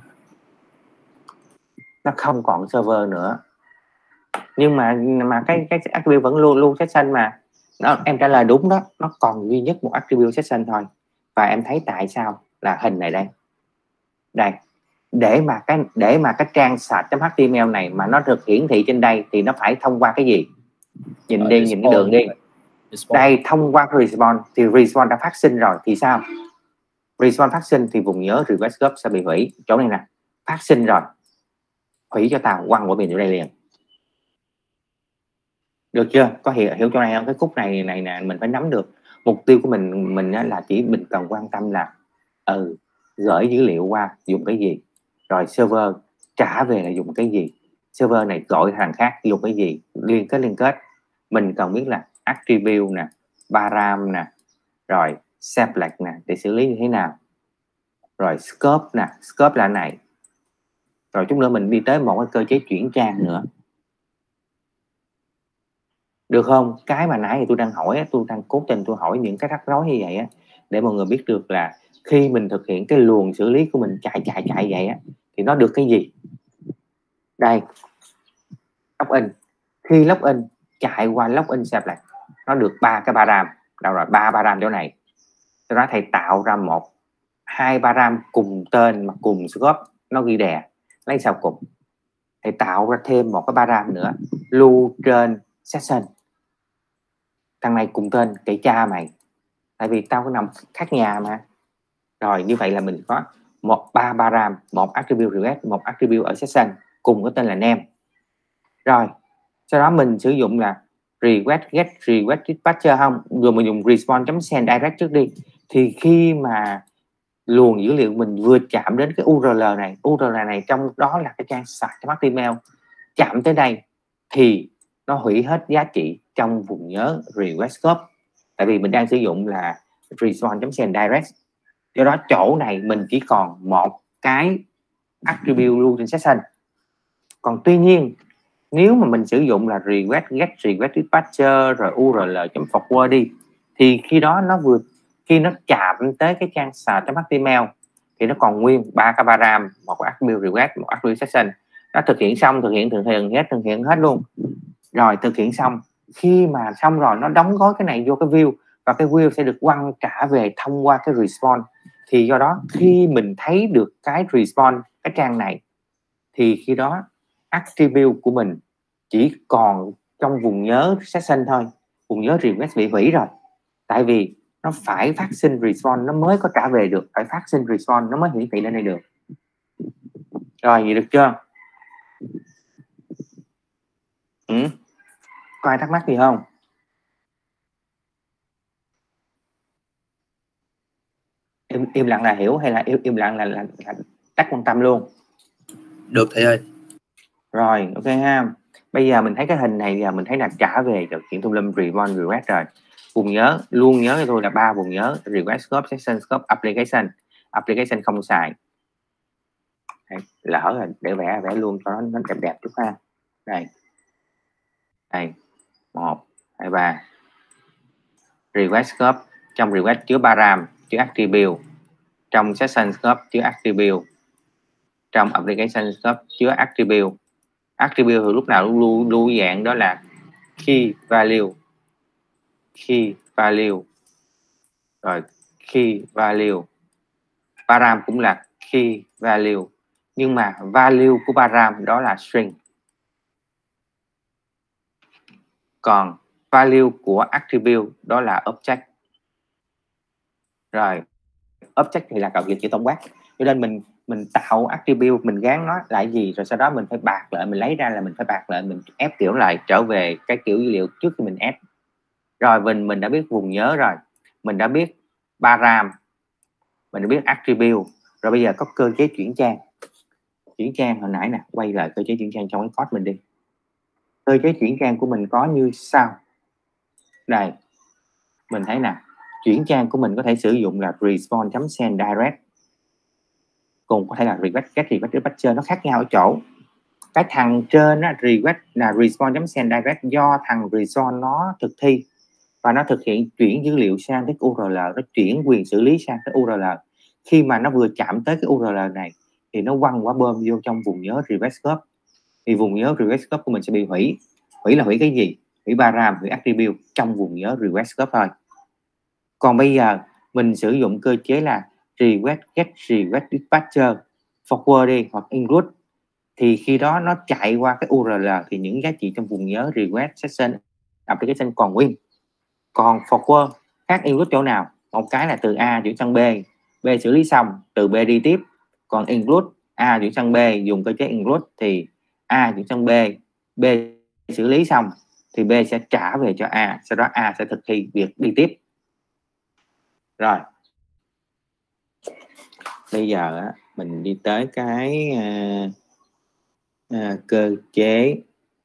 Nó không còn server nữa. Nhưng mà mà cái cái attribute vẫn luôn luôn session mà. Nó, em trả lời đúng đó, nó còn duy nhất một attribute session thôi. Và em thấy tại sao là hình này đây. Đây, để mà cái để mà cái trang start.html này mà nó được hiển thị trên đây thì nó phải thông qua cái gì? Nhìn uh, đi, nhìn cái đường đi. Response. Đây, thông qua cái response thì response đã phát sinh rồi thì sao? Response phát sinh thì vùng nhớ request scope sẽ bị hủy. Chỗ này nè, phát sinh rồi, hủy cho tao, quăng của mình ở đây liền. Được chưa? Có hiểu, hiểu chỗ này không? Cái khúc này này nè mình phải nắm được. Mục tiêu của mình mình là chỉ mình cần quan tâm là ừ, gửi dữ liệu qua dùng cái gì, rồi server trả về là dùng cái gì, server này gọi thằng khác dùng cái gì, liên kết liên kết. Mình cần biết là attribute nè, param nè, rồi select nè để xử lý như thế nào, rồi scope nè, scope là này, rồi chút nữa mình đi tới một cái cơ chế chuyển trang nữa. Được không? Cái mà nãy thì tôi đang hỏi, tôi đang cố tình tôi hỏi những cái rắc rối như vậy á, để mọi người biết được là khi mình thực hiện cái luồng xử lý của mình chạy chạy chạy vậy á, thì nó được cái gì. Đây, login. Khi login chạy qua login select, nó được ba cái param. Đâu rồi? Ba param chỗ này. Sau đó thầy tạo ra một hai param cùng tên mà cùng scope, nó ghi đè. Lấy sao cùng? Thầy tạo ra thêm một cái param nữa, lưu trên session. Thằng này cùng tên kệ cha mày, tại vì tao có nằm khác nhà mà. Rồi như vậy là mình có một ba param, một attribute request, một attribute ở session cùng có tên là name. Rồi sau đó mình sử dụng là request get request dispatcher không, rồi mình dùng response.send direct trước đi. Thì khi mà luồng dữ liệu mình vừa chạm đến cái u rờ lờ này, u rờ lờ này trong đó là cái trang start.html, chạm tới đây thì nó hủy hết giá trị trong vùng nhớ request scope, tại vì mình đang sử dụng là response.send direct. Do đó chỗ này mình chỉ còn một cái attribute lưu trên session. Còn tuy nhiên nếu mà mình sử dụng là request get request dispatcher rồi u rờ lờ chấm forward đi, thì khi đó nó vừa khi nó chạm tới cái trang start.html thì nó còn nguyên ba cái param, một cái attribute request, một attribute session. Nó thực hiện xong, thực hiện thực hiện hết thực hiện hết luôn. Rồi thực hiện xong, khi mà xong rồi nó đóng gói cái này vô cái view, và cái view sẽ được quăng trả về thông qua cái response. Thì do đó khi mình thấy được cái response cái trang này thì khi đó attribute của mình chỉ còn trong vùng nhớ session thôi, vùng nhớ request bị hủy rồi. Tại vì nó phải phát sinh response nó mới có trả về được, phải phát sinh response nó mới hiển thị lên đây được. Rồi, vậy được chưa? Ừ. Có ai thắc mắc gì không? Im, im lặng là hiểu hay là im, im lặng là, là, là tắt quan tâm luôn? Được thầy ơi. Rồi, ok ha. Bây giờ mình thấy cái hình này, giờ mình thấy là trả về được chuyện tùm lum response request rồi. Vùng nhớ luôn nhớ cho tôi là ba vùng nhớ: request scope, session scope, application. Application không xài. Đây, lỡ rồi, để vẽ vẽ luôn cho nó, nó đẹp đẹp chút ha. Đây, đây, một, hai, ba. Request scope, trong request chứa param, chứa attribute. Trong session scope chứa attribute. Trong application scope chứa attribute. Attribute thì lúc nào lưu lưu dạng đó là key value, key value, rồi key value. Param cũng là key value, nhưng mà value của param đó là string, còn value của attribute đó là object. Rồi object thì là cấu kiện chữ tổng quát, cho nên mình mình tạo attribute, mình gán nó lại gì, rồi sau đó mình phải bạc lại, mình lấy ra là mình phải bạc lại, mình ép kiểu lại trở về cái kiểu dữ liệu trước khi mình ép. Rồi mình mình đã biết vùng nhớ rồi, mình đã biết param, mình đã biết attribute, rồi bây giờ có cơ chế chuyển trang. Chuyển trang hồi nãy nè, quay lại cơ chế chuyển trang trong cái code mình đi. Cơ chế chuyển trang của mình có như sau. Đây, mình thấy nè, chuyển trang của mình có thể sử dụng là response.send direct, cùng có thể là request get, request dispatcher. Nó khác nhau ở chỗ cái thằng trên á, request là response.send direct do thằng response nó thực thi và nó thực hiện chuyển dữ liệu sang cái u rờ lờ, nó chuyển quyền xử lý sang cái u rờ lờ. Khi mà nó vừa chạm tới cái u rờ lờ này thì nó quăng quả bom vô trong vùng nhớ request scope, thì vùng nhớ request scope của mình sẽ bị hủy. Hủy là hủy cái gì? Hủy param, hủy attribute trong vùng nhớ request scope thôi. Còn bây giờ mình sử dụng cơ chế là request get, request dispatcher, forward đi hoặc include, thì khi đó nó chạy qua cái u rờ lờ thì những giá trị trong vùng nhớ request, session, application còn nguyên. Còn forward khác include chỗ nào? Một cái là từ A chuyển sang B, B xử lý xong từ B đi tiếp. Còn include, A chuyển sang B dùng cơ chế include thì A chuyển sang B, B xử lý xong thì B sẽ trả về cho A, sau đó A sẽ thực thi việc đi tiếp. Rồi bây giờ á, mình đi tới cái uh, uh, cơ chế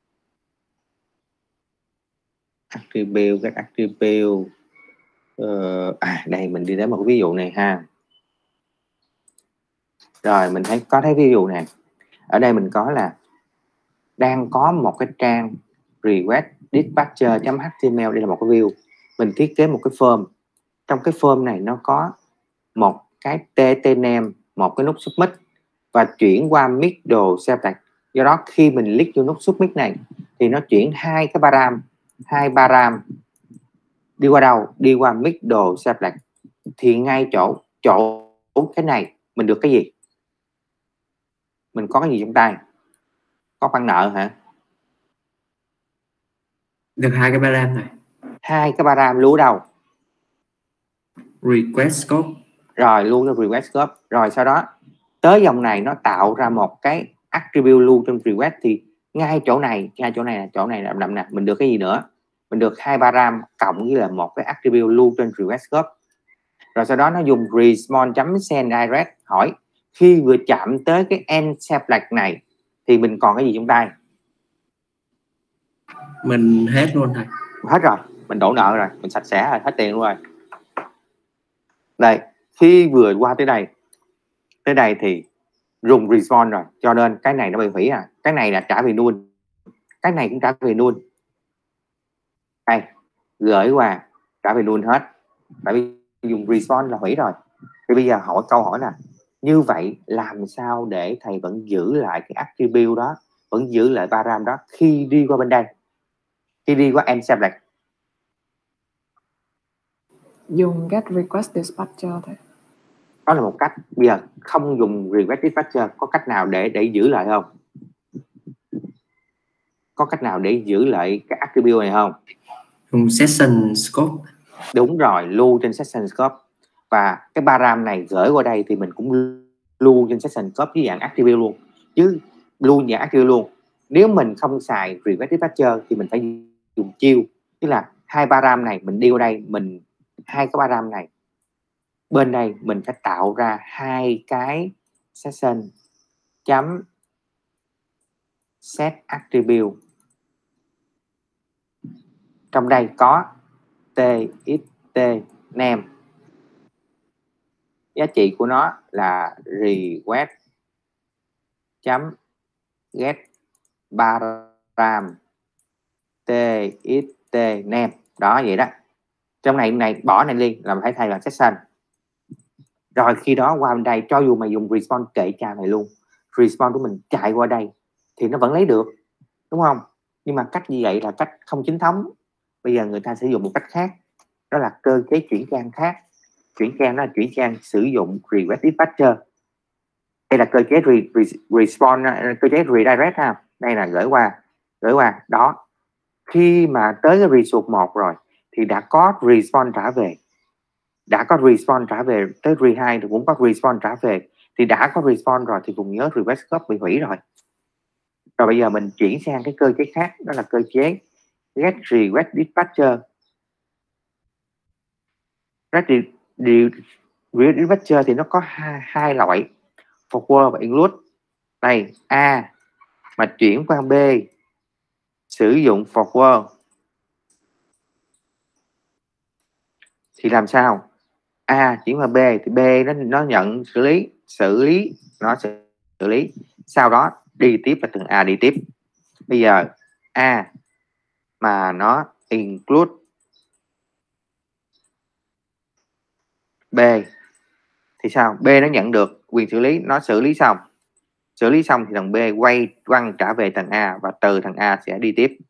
attribute, các attribute. Uh, à đây mình đi tới một cái ví dụ này ha. Rồi mình thấy có thấy ví dụ này. Ở đây mình có là đang có một cái trang request dispatcher.html, đây là một cái view. Mình thiết kế một cái form. Trong cái form này nó có một cái tt name, một cái nút submit và chuyển qua middle select. Do đó khi mình click vô nút submit này thì nó chuyển hai cái param, hai param đi qua đâu? Đi qua middle select. Thì ngay chỗ chỗ cái này mình được cái gì? Mình có cái gì trong tay? Có khoản nợ hả? Được hai cái param này. Hai cái param lưu đâu? Request scope. Rồi lưu cho request scope. Rồi sau đó tới dòng này nó tạo ra một cái attribute lưu trong request, thì ngay chỗ này, ngay chỗ này là chỗ này là đậm nè, mình được cái gì nữa? Mình được hai param cộng với là một cái attribute lưu trên request scope. Rồi sau đó nó dùng response.send direct hỏi khi vừa chạm tới cái end select này thì mình còn cái gì trong tay? Mình hết luôn thầy. Hết rồi, mình đổ nợ rồi, mình sạch sẽ rồi, hết tiền luôn rồi. Đây, khi vừa qua tới đây tới đây thì dùng response rồi, cho nên cái này nó bị hủy à. Cái này là trả về null, cái này cũng trả về null. Đây, gửi qua trả về null hết, tại vì dùng response là hủy rồi. Thì bây giờ hỏi câu hỏi là như vậy làm sao để thầy vẫn giữ lại cái attribute đó, vẫn giữ lại param đó khi đi qua bên đây, khi đi qua end select? Dùng get request dispatcher thôi. Đó là một cách. Bây giờ không dùng request dispatcher, có cách nào để để giữ lại không? Có cách nào để giữ lại cái attribute này không? Dùng session scope. Đúng rồi, lưu trên session scope. Và cái param này gửi qua đây thì mình cũng lưu trên session scope với dạng attribute luôn, chứ lưu dạng attribute luôn. Nếu mình không xài request dispatcher thì mình phải dùng chiêu, tức là hai param này mình đi qua đây, mình hai cái param này bên đây mình phải tạo ra hai cái session chấm set attribute. Trong đây có txt name, giá trị của nó là request chấm get param txt name. Đó, vậy đó. Trong này này bỏ này đi là phải thay bằng session. Rồi khi đó qua bên đây, cho dù mà dùng response kệ cha này luôn, response của mình chạy qua đây thì nó vẫn lấy được, đúng không? Nhưng mà cách như vậy là cách không chính thống. Bây giờ người ta sử dụng một cách khác, đó là cơ chế chuyển trang khác. Chuyển trang đó là chuyển trang sử dụng request dispatcher. Đây là cơ chế re, re, response, cơ chế redirect ha. Đây là gửi qua, gửi qua. Đó. Khi mà tới cái resource một rồi thì đã có response trả về. Đã có response trả về, tới re hai thì cũng có response trả về. Thì đã có response rồi thì cùng nhớ request scope bị hủy rồi. Rồi bây giờ mình chuyển sang cái cơ chế khác, đó là cơ chế get request dispatcher. Get request dispatcher thì nó có hai, hai loại, forward và include. Đây, A mà chuyển qua B sử dụng forward thì làm sao? A chuyển qua B thì B nó nó nhận xử lý, xử lý nó sẽ xử lý, sau đó đi tiếp là từng A đi tiếp. Bây giờ A mà nó include B thì sao? B nó nhận được quyền xử lý, nó xử lý xong, xử lý xong thì thằng B quay quăng trả về thằng A và từ thằng A sẽ đi tiếp.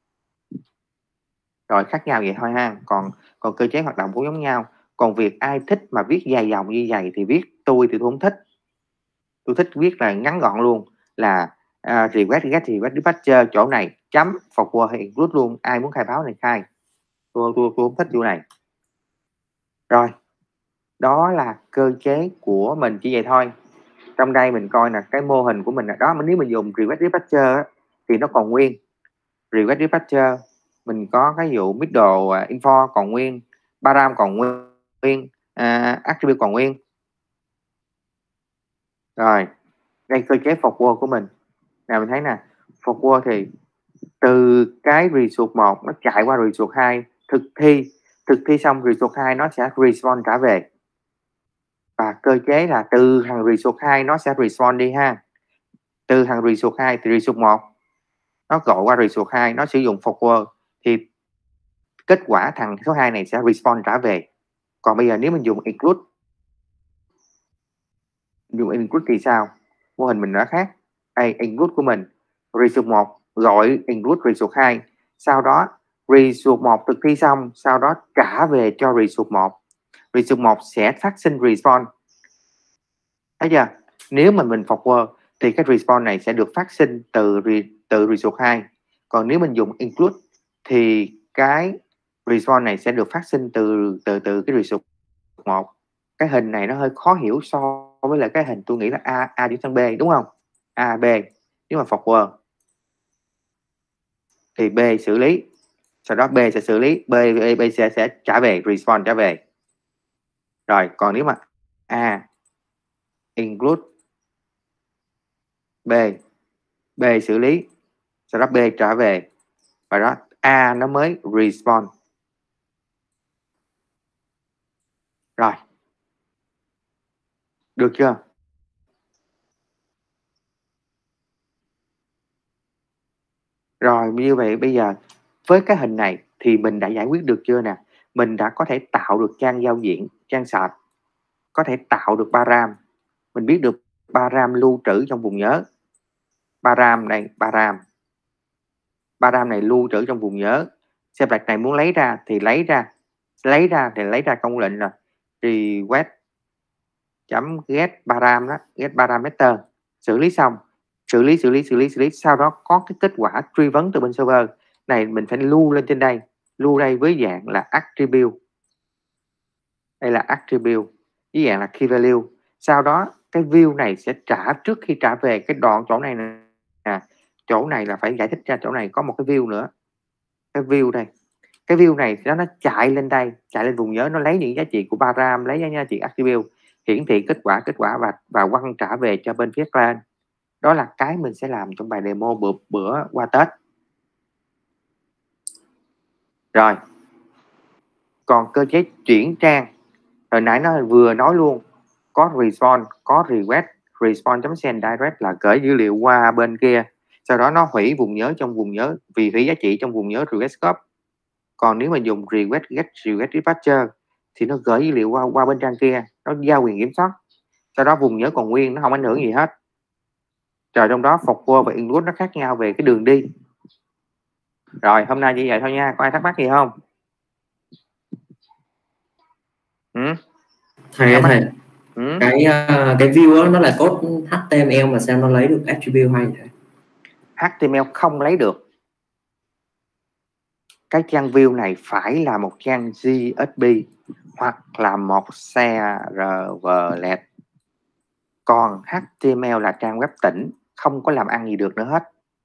Rồi khác nhau vậy thôi ha. Còn còn cơ chế hoạt động cũng giống nhau. Còn việc ai thích mà viết dài dòng như vậy thì viết, tôi thì tôi không thích. Tôi thích viết là ngắn gọn luôn, là uh, request get request dispatcher chỗ này chấm forward hay include luôn, ai muốn khai báo này khai. Tôi tôi tôi không thích chỗ này. Rồi, đó là cơ chế của mình chỉ vậy thôi. Trong đây mình coi là cái mô hình của mình là đó. Nếu mình dùng request dispatcher thì nó còn nguyên. Request dispatcher mình có cái vụ middle uh, info còn nguyên, param còn nguyên, uh, attribute còn nguyên. Rồi, đây cơ chế forward của mình. Nào mình thấy nè, forward thì từ cái resource một nó chạy qua resource hai, thực thi, thực thi xong resource hai nó sẽ response trả về. Và cơ chế là từ thằng resource hai nó sẽ response đi ha. Từ thằng resource hai thì resource một nó gọi qua resource hai, nó sử dụng forward thì kết quả thằng số hai này sẽ response trả về. Còn bây giờ nếu mình dùng include, dùng include thì sao? Mô hình mình đã khác. Đây, include của mình, resource một gọi include resource hai, sau đó resource một thực thi xong, sau đó trả về cho resource một. Resource một sẽ phát sinh response. Thấy chưa? Nếu mà mình forward thì cái response này sẽ được phát sinh từ từ resource hai. Còn nếu mình dùng include thì cái response này sẽ được phát sinh từ từ từ cái resource một. Cái hình này nó hơi khó hiểu so với lại cái hình tôi nghĩ là A A chuyển sang B, đúng không? A B. Nếu mà forward thì B xử lý, sau đó B sẽ xử lý, B B, B sẽ, sẽ trả về, response trả về. Rồi, còn nếu mà A include B, B xử lý, sau đó B trả về, và đó A nó mới response. Rồi, được chưa? Rồi như vậy bây giờ với cái hình này thì mình đã giải quyết được chưa nè? Mình đã có thể tạo được trang giao diện, trang sạch, có thể tạo được param. Mình biết được param lưu trữ trong vùng nhớ. Param này, param. Param này lưu trữ trong vùng nhớ. Xe bạch này muốn lấy ra thì lấy ra. Lấy ra thì lấy ra công lệnh là request chấm get param đó, get parameter, xử lý xong, xử lý xử lý xử lý xử lý sau đó có cái kết quả truy vấn từ bên server này, mình phải lưu lên trên đây, lưu đây với dạng là attribute, đây là attribute với dạng là key value. Sau đó cái view này sẽ trả, trước khi trả về cái đoạn chỗ này nè, à, chỗ này là phải giải thích ra, chỗ này có một cái view nữa, cái view đây, cái view này nó nó chạy lên đây, chạy lên vùng nhớ, nó lấy những giá trị của param, lấy giá trị attribute, hiển thị kết quả kết quả và và quăng trả về cho bên phía client. Đó là cái mình sẽ làm trong bài demo bữa bữa qua Tết. Rồi còn cơ chế chuyển trang, hồi nãy nó vừa nói luôn, có response, có request, response.send direct là gửi dữ liệu qua bên kia, sau đó nó hủy vùng nhớ trong vùng nhớ, vì hủy giá trị trong vùng nhớ request scope. Còn nếu mà dùng request get request dispatcher thì nó gửi dữ liệu qua qua bên trang kia, nó giao quyền kiểm soát, sau đó vùng nhớ còn nguyên, nó không ảnh hưởng gì hết. Rồi trong đó forward và include nó khác nhau về cái đường đi. Rồi hôm nay như vậy thôi nha, có ai thắc mắc gì không? Ừ? Thầy thầy Ừ? cái uh, cái view đó nó là code hát tê em lờ mà sao nó lấy được attribute hay vậy? hát tê em lờ không lấy được. Cái trang view này phải là một trang giê ét pê hoặc là một servlet. Còn hát tê em lờ là trang web tĩnh, không có làm ăn gì được nữa hết.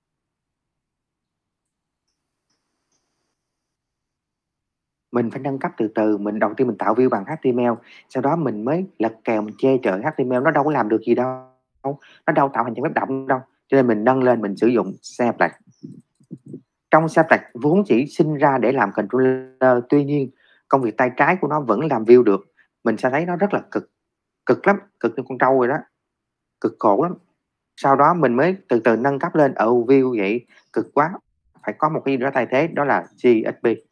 Mình phải nâng cấp từ từ, mình đầu tiên mình tạo view bằng hát tê em lờ, sau đó mình mới lật kèo, mình chê trời hát tê em lờ nó đâu có làm được gì đâu, nó đâu tạo thành trang web động đâu, cho nên mình nâng lên, mình sử dụng servlet. Trong servlet vốn chỉ sinh ra để làm controller, tuy nhiên công việc tay trái của nó vẫn làm view được. Mình sẽ thấy nó rất là cực, cực lắm, cực như con trâu rồi đó, cực khổ lắm. Sau đó mình mới từ từ nâng cấp lên, ở oh, view vậy cực quá, phải có một cái gì đó thay thế, đó là giê ét pê.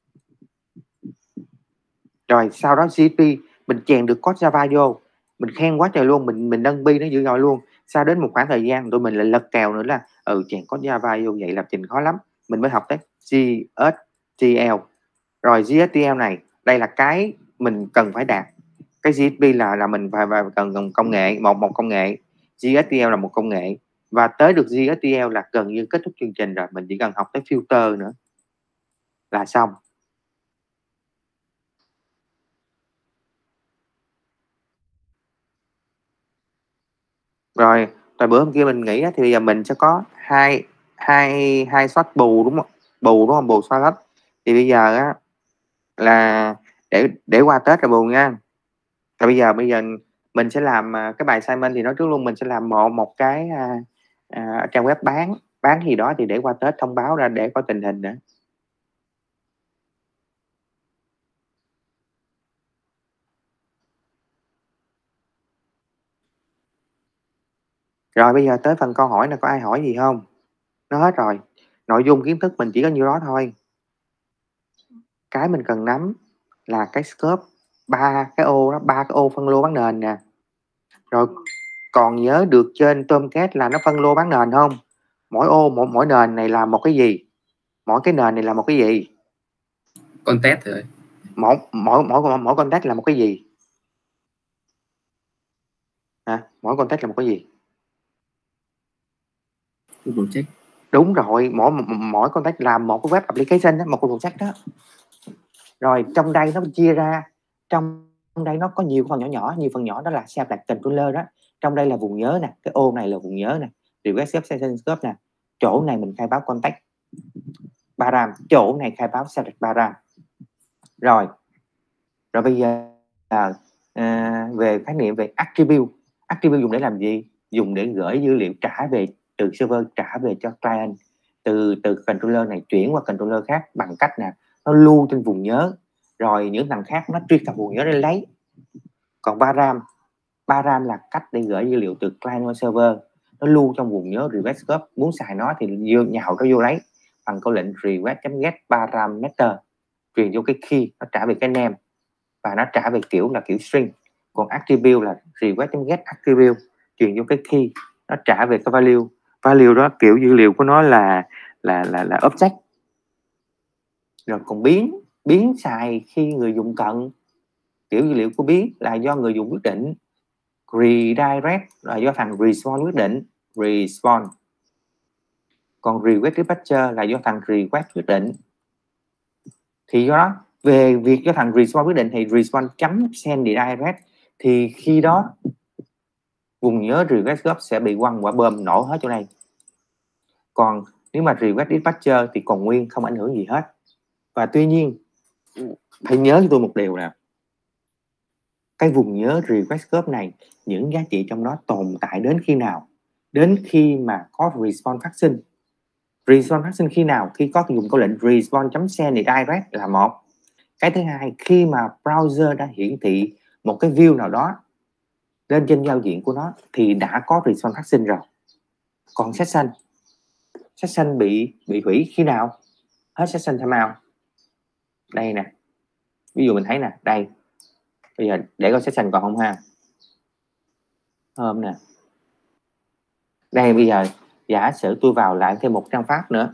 Rồi sau đó giê ét pê mình chèn được code Java vô, mình khen quá trời luôn, mình mình nâng bi nó dữ dội luôn. Sau đến một khoảng thời gian tụi mình lại lật kèo nữa là ừ chèn code Java vô vậy lập trình khó lắm, mình mới học tới giê ét tê lờ. Rồi giê ét tê lờ này đây là cái mình cần phải đạt. Cái giê ét pê là là mình phải, phải cần, cần công nghệ, một một công nghệ, giê ét tê lờ là một công nghệ, và tới được giê ét tê lờ là gần như kết thúc chương trình rồi. Mình chỉ cần học tới filter nữa là xong. Rồi, rồi bữa hôm kia mình nghĩ thì bây giờ mình sẽ có hai hai hai slot bù đúng không? Bù đúng không? Bù slot. Thì bây giờ á là để để qua Tết rồi bù nha. Rồi bây giờ bây giờ mình sẽ làm cái bài assignment thì nói trước luôn, mình sẽ làm một một cái à, à, trang web bán bán gì đó, thì để qua Tết thông báo ra để có tình hình nữa. Rồi bây giờ tới phần câu hỏi là có ai hỏi gì không? Nó hết rồi. Nội dung kiến thức mình chỉ có nhiêu đó thôi. Cái mình cần nắm là cái scope, ba cái ô đó, ba cái ô phân lô bán nền nè. Rồi còn nhớ được trên Tomcat là nó phân lô bán nền không? Mỗi ô, mỗi, mỗi nền này là một cái gì? Mỗi cái nền này là một cái gì? Context rồi. Mỗi mỗi mỗi mỗi context là một cái gì? À, mỗi context là một cái gì? Project. Đúng rồi, mỗi mỗi context là một cái web application đó, một cái project đó. Rồi trong đây nó chia ra, trong đây nó có nhiều phần nhỏ nhỏ, nhiều phần nhỏ đó là servlet controller đó. Trong đây là vùng nhớ nè, cái ô này là vùng nhớ nè, request scope, session scope nè. Chỗ này mình khai báo context param, chỗ này khai báo servlet param. Rồi, rồi bây giờ à, à, về khái niệm về attribute. Attribute dùng để làm gì? Dùng để gửi dữ liệu trả về từ server trả về cho client, từ từ controller này chuyển qua controller khác bằng cách nè, nó lưu trên vùng nhớ, rồi những thằng khác nó truy cập vùng nhớ để lấy. Còn param, param là cách để gửi dữ liệu từ client qua server, nó lưu trong vùng nhớ request scope, muốn xài nó thì nhào nó vô lấy bằng câu lệnh request.get parameter, truyền vô cái key, nó trả về cái name và nó trả về kiểu là kiểu string. Còn attribute là request.get attribute, truyền vô cái key, nó trả về cái value. Value đó kiểu dữ liệu của nó là là là là object. Rồi còn biến, biến xài khi người dùng cần, kiểu dữ liệu của biến là do người dùng quyết định. redirect là do thằng response quyết định, response. Còn request dispatcher là do thằng request quyết định. Thì do đó về việc do thằng response quyết định thì response chấm send redirect, thì khi đó vùng nhớ request scope sẽ bị quăng quả bom nổ hết chỗ này. Còn nếu mà request dispatcher thì còn nguyên, không ảnh hưởng gì hết. Và tuy nhiên phải nhớ cho tôi một điều nè, cái vùng nhớ request scope này, những giá trị trong đó tồn tại đến khi nào? Đến khi mà có response phát sinh. Response phát sinh khi nào? Khi có dùng câu lệnh response.send direct là một. Cái thứ hai, khi mà browser đã hiển thị một cái view nào đó lên trên giao diện của nó thì đã có response phát sinh rồi. Còn session session bị bị hủy khi nào? Hết session timeout. Đây nè. Ví dụ mình thấy nè, đây. Bây giờ để coi session còn không ha. Hôm nè. Đây bây giờ giả sử tôi vào lại thêm một trang pháp nữa.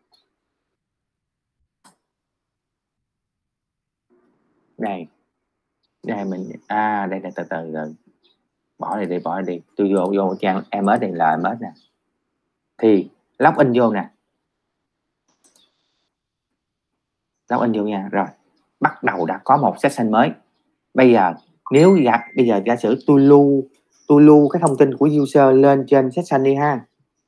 Đây. Đây mình à đây là từ từ rồi. Bỏ này đi, bỏ này đi. Tôi vô vô trang em ét này là em ét nè. Thì login vô nè. Login vô nha. Rồi. Bắt đầu đã có một session mới. Bây giờ nếu giả, bây giờ giả sử tôi lưu tôi lưu cái thông tin của user lên trên session đi ha.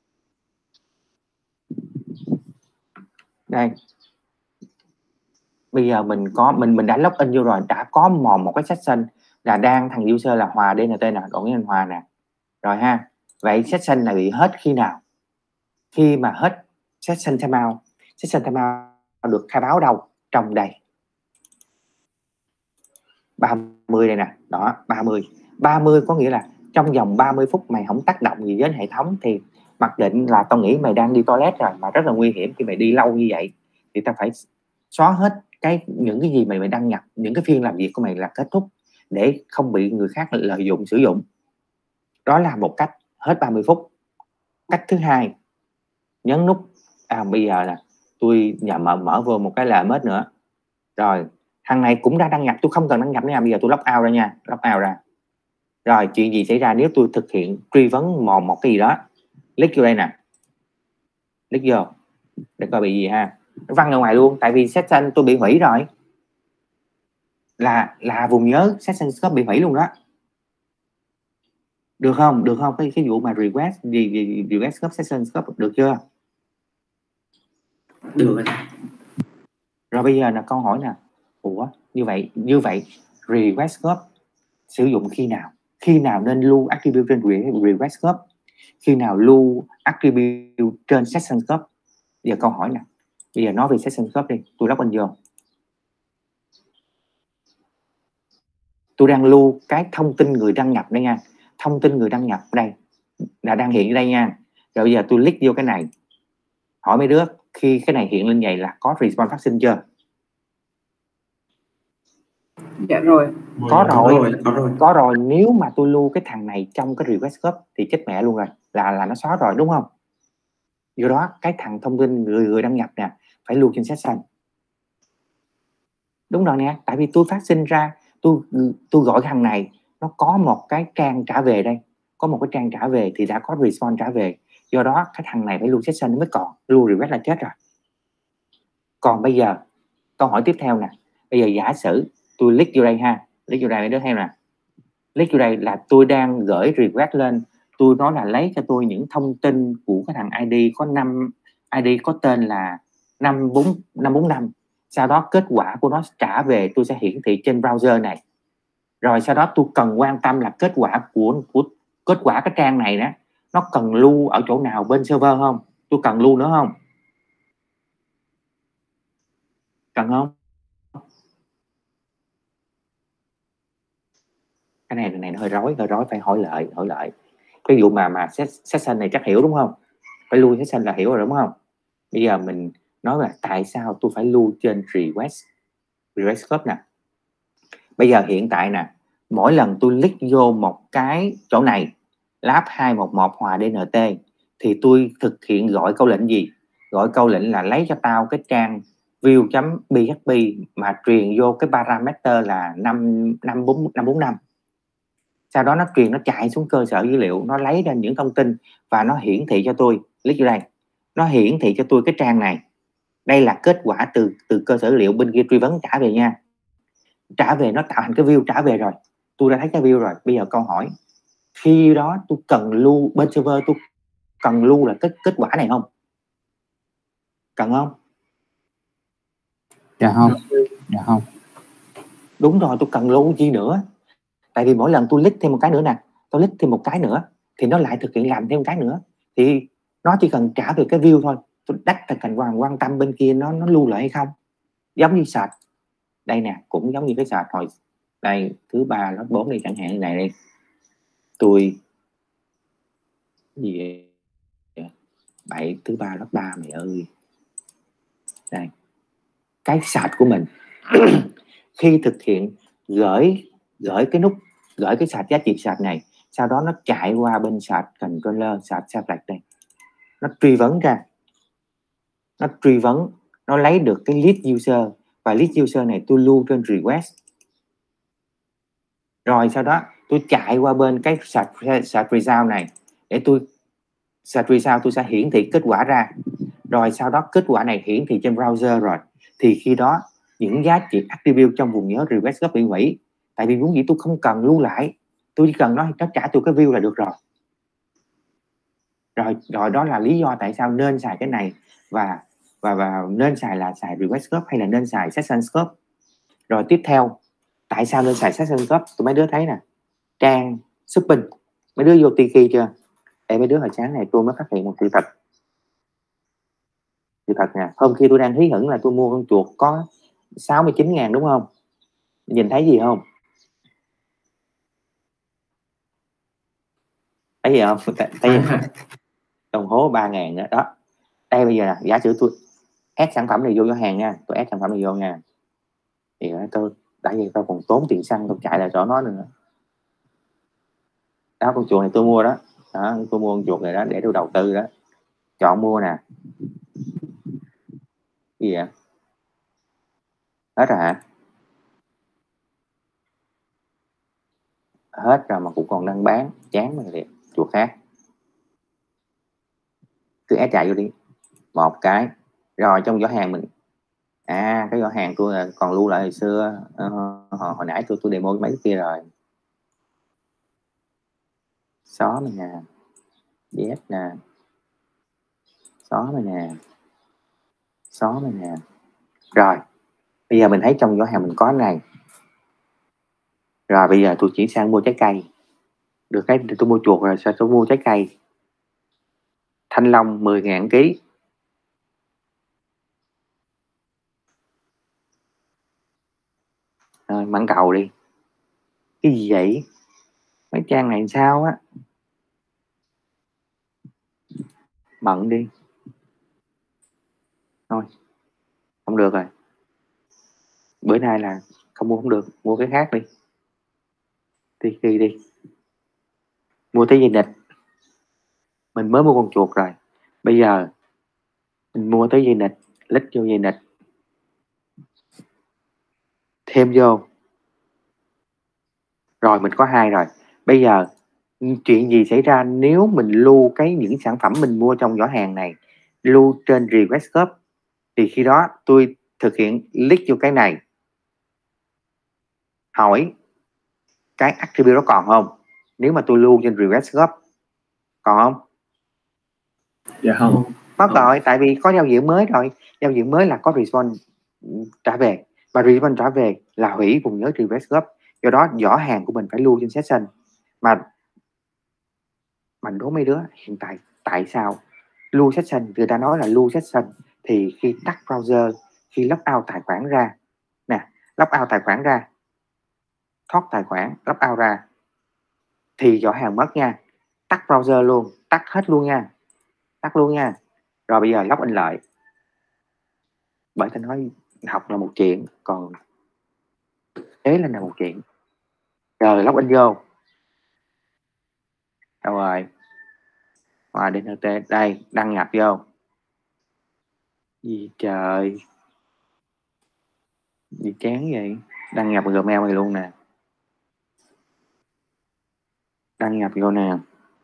Đây. Bây giờ mình có mình mình đã login vô rồi, đã có một một cái session là đang thằng user là Hòa đê en tê nè, đội anh Hòa nè. Rồi ha. Vậy session này bị hết khi nào? Khi mà hết session timeout. Session timeout được khai báo đâu? Trong đây. ba mươi đây nè, đó, ba mươi. ba mươi có nghĩa là trong vòng ba mươi phút mày không tác động gì đến hệ thống thì mặc định là tao nghĩ mày đang đi toilet rồi, mà rất là nguy hiểm khi mày đi lâu như vậy. Thì tao phải xóa hết cái những cái gì mày mày đăng nhập, những cái phiên làm việc của mày là kết thúc để không bị người khác lợi dụng sử dụng. Đó là một cách hết ba mươi phút. Cách thứ hai, nhấn nút à bây giờ nè, tôi nhà mở mở vô một cái là mất nữa. Rồi, thằng này cũng đã đăng nhập, tôi không cần đăng nhập nữa, bây giờ tôi log out ra nha, log out ra. Rồi, chuyện gì xảy ra nếu tôi thực hiện truy vấn một một cái gì đó. Click vô đây nè. Click vô. Để coi bị gì ha. Nó văng ra ngoài luôn, tại vì session tôi bị hủy rồi. Là là vùng nhớ session scope bị hủy luôn đó. Được không? Được không? Cái cái vụ mà request gì, gì request scope session scope được chưa? Được rồi. Rồi bây giờ là câu hỏi nè. Ủa, như vậy như vậy request scope sử dụng khi nào? Khi nào nên lưu attribute trên request scope? Khi nào lưu attribute trên session scope? Bây giờ câu hỏi nè. Bây giờ nói về session scope đi, tôi login vô. Tôi đang lưu cái thông tin người đăng nhập đây nha. Thông tin người đăng nhập đây là đang hiện ở đây nha. Rồi bây giờ tôi click vô cái này. Hỏi mấy đứa, khi cái này hiện lên vậy là có response phát sinh chưa? Dạ rồi. Có rồi. Có rồi, có rồi. Có rồi, nếu mà tôi lưu cái thằng này trong cái request scope thì chết mẹ luôn rồi, là là nó xóa rồi đúng không? Do đó cái thằng thông tin người người đăng nhập nè phải lưu trên session. Đúng rồi nè, tại vì tôi phát sinh ra, tôi tôi gọi thằng này, nó có một cái trang trả về đây, có một cái trang trả về thì đã có response trả về. Do đó cái thằng này phải lưu session nó mới còn, lưu request là chết rồi. Còn bây giờ câu hỏi tiếp theo nè, bây giờ giả sử tôi click vô đây ha, click vô đây mấy đứa theo nè, click vô đây là tôi đang gửi request lên, tôi nói là lấy cho tôi những thông tin của cái thằng i đê có năm i đê có tên là năm bốn năm, sau đó kết quả của nó trả về tôi sẽ hiển thị trên browser này. Rồi sau đó tôi cần quan tâm là kết quả của của kết quả cái trang này đó nó cần lưu ở chỗ nào bên server không? Tôi cần lưu nữa không? Cần không? Cái này này nó hơi rối, hơi rối phải hỏi lại, hỏi lại. Cái vụ mà mà session này chắc hiểu đúng không? Phải lưu session là hiểu rồi đúng không? Bây giờ mình nói là tại sao tôi phải lưu trên request request scope nè. Bây giờ hiện tại nè, mỗi lần tôi click vô một cái chỗ này lab hai một một hòa đê en tê thì tôi thực hiện gọi câu lệnh gì? Gọi câu lệnh là lấy cho tao cái trang view.php mà truyền vô cái parameter là năm bốn năm. sau đó nó truyền, nó chạy xuống cơ sở dữ liệu, nó lấy ra những thông tin và nó hiển thị cho tôi. Click vô đây, nó hiển thị cho tôi cái trang này. Đây là kết quả từ từ cơ sở dữ liệu bên kia truy vấn trả về nha. Trả về, nó tạo thành cái view trả về rồi, tôi đã thấy cái view rồi. Bây giờ câu hỏi, khi đó tôi cần lưu bên server, tôi cần lưu là kết kết quả này không? Cần không? Dạ không. Dạ không. Đúng rồi, tôi cần lưu gì nữa. Tại vì mỗi lần tôi click thêm một cái nữa nè, tôi click thêm một cái nữa thì nó lại thực hiện làm thêm một cái nữa, thì nó chỉ cần trả về cái view thôi. Tôi đắt là cần quan quan tâm bên kia nó nó lưu lại hay không. Giống như search đây nè, cũng giống như cái search hồi đây thứ ba lớp bốn đi chẳng hạn như này đi, tôi gì vậy? Bảy thứ ba lớp ba mày ơi. Đây, cái search của mình khi thực hiện gửi gửi cái nút gửi cái search giá trị search này, sau đó nó chạy qua bên search controller, search search đây, nó truy vấn ra, nó truy vấn, nó lấy được cái list user, và list user này tôi lưu trên request. Rồi sau đó tôi chạy qua bên cái search, search result này để tôi search result tôi sẽ hiển thị kết quả ra. Rồi sau đó kết quả này hiển thị trên browser rồi, thì khi đó những giá trị attribute trong vùng nhớ request gốc bị hủy. Tại vì muốn gì tôi không cần lưu lại, tôi chỉ cần nó nó trả tôi cái view là được rồi. Rồi rồi đó là lý do tại sao nên xài cái này, và và và nên xài là xài request scope hay là nên xài session scope. Rồi tiếp theo, tại sao nên xài session scope? Tụi mấy đứa thấy nè, trang shopping, mấy đứa vô Tiki chưa? Ê, mấy đứa hồi sáng này tôi mới phát hiện một sự thật. Sự thật nè, hôm khi tôi đang hí hửng là tôi mua con chuột có sáu mươi chín ngàn đúng không? Nhìn thấy gì không? Thấy gì không? Thấy gì? Đồng hố ba ngàn đó. đó. Đây bây giờ nè, giả sử tôi ép sản phẩm này vô cho hàng nha, tôi ép sản phẩm này vô nha. Thì tôi tại vì tôi còn tốn tiền xăng tôi chạy lại chỗ nó nữa. Đó, con chuột này tôi mua đó. Đó, tôi mua con chuột này đó để tôi đầu tư đó. Chọn mua nè. Gì vậy? Hết rồi hả? Hết rồi mà cũng còn đang bán, chán mà liệt. Chuột khác. Cứ ép chạy vô đi. Một cái. Rồi trong giỏ hàng mình, à cái giỏ hàng tôi còn lưu lại hồi xưa, uh, hồi, hồi nãy tôi tôi demo mấy cái kia rồi. Xóa mày nè, dép nè, xóa mày nè, xóa mày nè. Rồi bây giờ mình thấy trong giỏ hàng mình có này. Rồi bây giờ tôi chuyển sang mua trái cây. Được cái tôi mua chuột rồi, sao tôi mua trái cây? Thanh long mười ngàn ký. Rồi mãng cầu đi. Cái gì vậy? Mấy trang này sao á? Bận đi. Thôi không được rồi, bữa nay là không mua không được, mua cái khác đi. Đi đi đi. Mua tới dây nịch. Mình mới mua con chuột rồi, bây giờ mình mua tới dây nịch, lít vô dây nịch, thêm vô. Rồi mình có hai rồi. Bây giờ chuyện gì xảy ra nếu mình lưu cái những sản phẩm mình mua trong giỏ hàng này lưu trên request scope? Thì khi đó tôi thực hiện click vô cái này, hỏi cái attribute đó còn không? Nếu mà tôi lưu trên request scope còn không? Dạ không. Mất rồi, tại vì có giao diện mới rồi. Giao diện mới là có response trả về, và response trả về là hủy vùng nhớ request scope. Do đó giỏ hàng của mình phải lưu trên session. Mà mình đố mấy đứa hiện tại tại sao lưu session, người ta nói là lưu session thì khi tắt browser, khi log out tài khoản ra nè, log out tài khoản ra, thoát tài khoản, log out ra thì giỏ hàng mất nha. Tắt browser luôn, tắt hết luôn nha, tắt luôn nha. Rồi bây giờ log in lại, bởi ta nói học là một chuyện, còn thế là một chuyện. Rồi log in vô, đâu rồi, và đê en tê đây, đăng nhập vô. Gì trời, gì chán vậy? Đăng nhập Gmail này luôn nè. đăng nhập vô nè.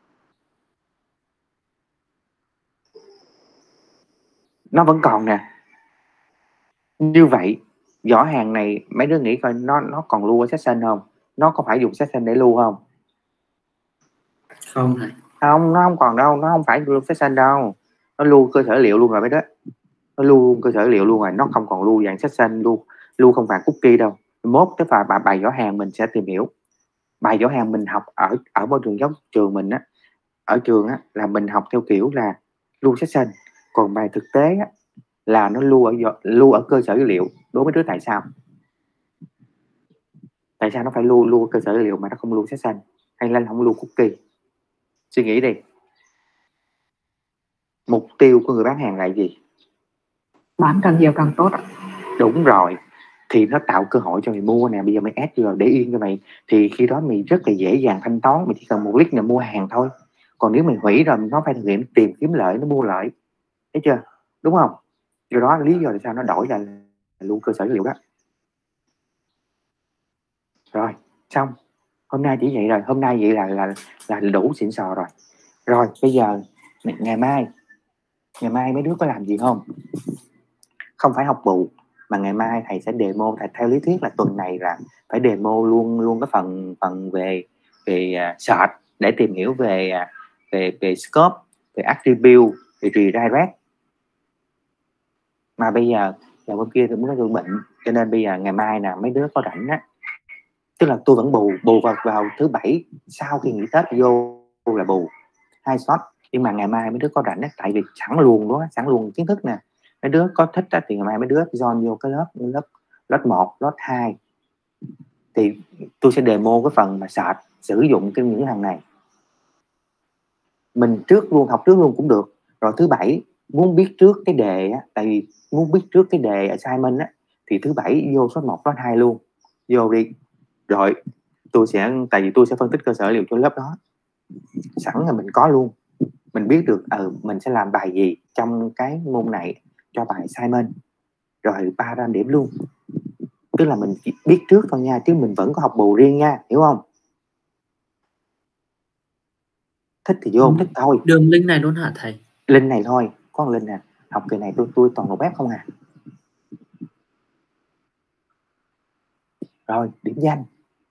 Nó vẫn còn nè. Như vậy giỏ hàng này mấy đứa nghĩ coi nó nó còn lưu ở section không? Nó có phải dùng section để lưu không? Không thầy. Không, nó không còn đâu, nó không phải lưu section đâu. Nó lưu cơ sở liệu luôn rồi mấy đứa. Nó lưu luôn cơ sở liệu luôn rồi, nó không còn lưu dạng section, lưu lưu không phải cookie đâu. Mốt cái bài bài, bài giỏ hàng mình sẽ tìm hiểu. Bài giỏ hàng mình học ở ở môi trường giáo trường mình á, ở trường á là mình học theo kiểu là lưu section, còn bài thực tế á là nó lưu ở lưu ở cơ sở dữ liệu. Đối với đứa tại sao? Tại sao nó phải lưu lưu cơ sở dữ liệu mà nó không lưu section, hay là không lưu cookie? Suy nghĩ đi. Mục tiêu của người bán hàng là gì? Bán càng nhiều càng tốt ạ. Đúng rồi, thì nó tạo cơ hội cho mày mua nè. Bây giờ mày add rồi để yên cho mày, thì khi đó mày rất là dễ dàng thanh toán. Mày chỉ cần một click là mua hàng thôi. Còn nếu mày hủy rồi nó phải thực hiện tìm kiếm lợi, nó mua lợi, thấy chưa? Đúng không? Do đó lý do tại sao nó đổi là lưu cơ sở dữ liệu đó. Rồi xong, hôm nay chỉ vậy rồi. Hôm nay vậy là là là đủ xịn sò rồi. Rồi bây giờ ngày mai ngày mai mấy đứa có làm gì không? Không phải học bù, mà ngày mai thầy sẽ demo. Thầy theo lý thuyết là tuần này là phải demo luôn luôn cái phần phần về về uh, search, để tìm hiểu về uh, về về scope, về attribute, về redirect. Mà bây giờ là bên kia tôi muốn tôi bệnh, cho nên bây giờ ngày mai nè mấy đứa có rảnh á, tức là tôi vẫn bù bù vào vào thứ bảy sau khi nghỉ Tết vô là bù hai slot. Nhưng mà ngày mai mấy đứa có rảnh á, tại vì sẵn luôn đó, sẵn luôn kiến thức nè. Mấy đứa có thích á, thì ngày mai mấy đứa join vô cái lớp lớp lớp một, lớp hai, thì tôi sẽ demo cái phần mà search, sử dụng cái những thằng này. Mình trước luôn, học trước luôn cũng được. Rồi thứ bảy muốn biết trước cái đề á, tại vì muốn biết trước cái đề assignment á, thì thứ bảy vô số một, số hai luôn, vô đi. Rồi tôi sẽ, tại vì tôi sẽ phân tích cơ sở liệu cho lớp đó, sẵn là mình có luôn, mình biết được ừ, mình sẽ làm bài gì trong cái môn này cho bài assignment, rồi ba ra điểm luôn. Tức là mình chỉ biết trước thôi nha, chứ mình vẫn có học bù riêng nha, hiểu không? Thích thì vô, thích thôi. Đường link này luôn hả thầy? Link này thôi, có một link nè. Học kỳ này tôi tôi toàn nộp web không à. Rồi điểm danh,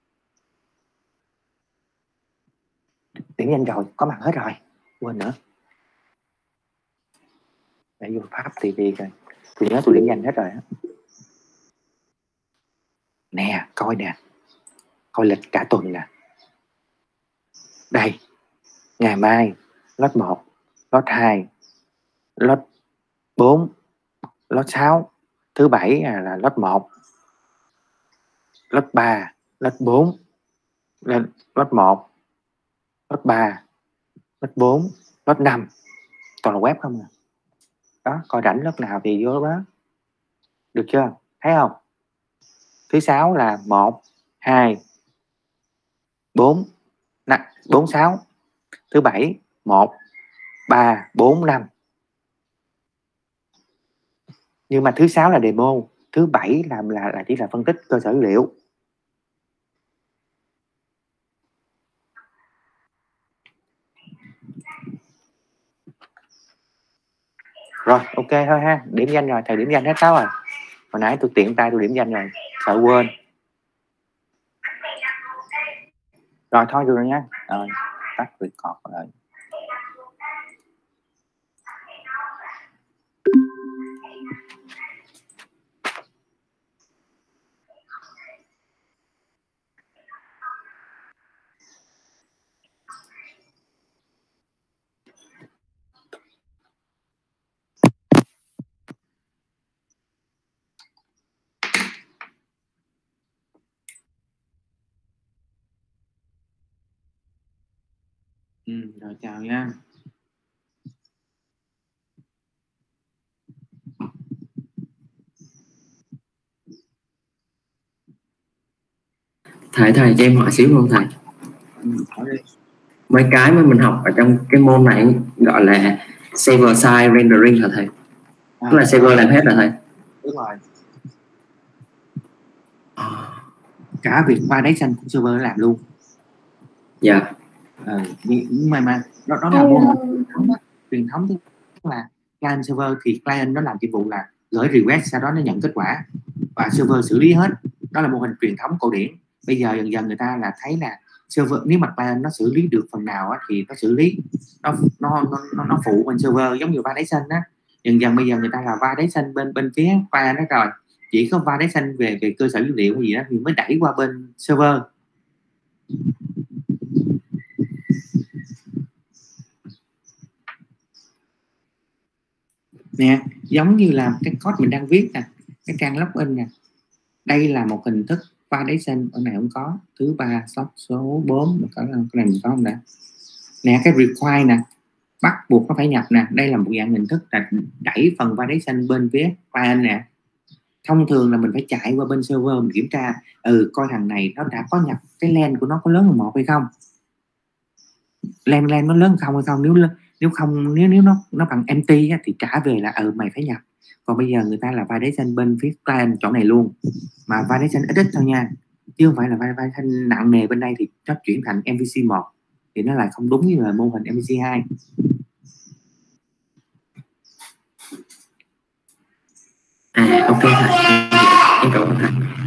điểm danh rồi, có mặt hết rồi, quên nữa. Để vô pháp tê vê coi. Tôi nhớ tôi điểm danh hết rồi á. Nè, coi nè, coi lịch cả tuần nè. Đây, ngày mai lớp một, lớp hai, lớp bốn, lớp sáu. Thứ bảy là lớp một, lớp ba, lớp bốn, lớp, lớp một, lớp ba, lớp bốn, lớp năm. Toàn là web không à. Đó, coi rảnh lớp nào thì vô đó. Được chưa? Thấy không? Thứ sáu là một, hai, bốn, bốn, sáu. Thứ bảy một, ba, bốn, năm. Nhưng mà thứ sáu là demo, thứ bảy làm là là chỉ là phân tích cơ sở dữ liệu. Rồi, ok thôi ha, điểm danh rồi, thầy điểm danh hết sáu rồi. Hồi nãy tôi tiện tay tôi điểm danh rồi, sợ quên. Rồi thôi rồi nha. Rồi, tắt record rồi. Ừ, rồi chào nha. Thầy thầy cho em hỏi xíu không thầy? Ừ, hỏi đi. Mấy cái mà mình học ở trong cái môn này gọi là server side rendering hả thầy? À, tức là server làm hết rồi thầy? Đúng rồi. Cả việc validation của server làm luôn. Dạ. ờ, nhưng mà mà đó, đó là mô hình truyền thống đó. Truyền thống tức là client server thì client nó làm nhiệm vụ là gửi request, sau đó nó nhận kết quả và server xử lý hết. Đó là mô hình truyền thống cổ điển. Bây giờ dần dần người ta là thấy là server nếu mà client nó xử lý được phần nào á, thì nó xử lý nó nó nó, nó phụ bên server, giống như validation á. Dần dần bây giờ người ta là validation bên bên phía client đó rồi, chỉ có validation về về cơ sở dữ liệu hay gì đó thì mới đẩy qua bên server. Nè, giống như là cái code mình đang viết nè, cái trang login nè, đây là một hình thức validation. Ở này không có, thứ ba slot số bốn cái này mình có không đã. Nè, cái require nè, bắt buộc nó phải nhập nè, đây là một dạng hình thức là đẩy phần validation bên phía client nè. Thông thường là mình phải chạy qua bên server mình kiểm tra, ừ coi thằng này nó đã có nhập cái len của nó có lớn hơn một hay không, len len nó lớn không hay không. Nếu nếu không nếu nếu nó nó bằng empty á, thì trả về là ừ mày phải nhập. Còn bây giờ người ta là validation bên phía client chỗ này luôn, mà validation ít ít thôi nha, chứ không phải là validation nặng nề bên đây thì nó chuyển thành em vê xê một thì nó lại không đúng như là mô hình em vê xê hai. À ok thầy, em cảm ơn thầy.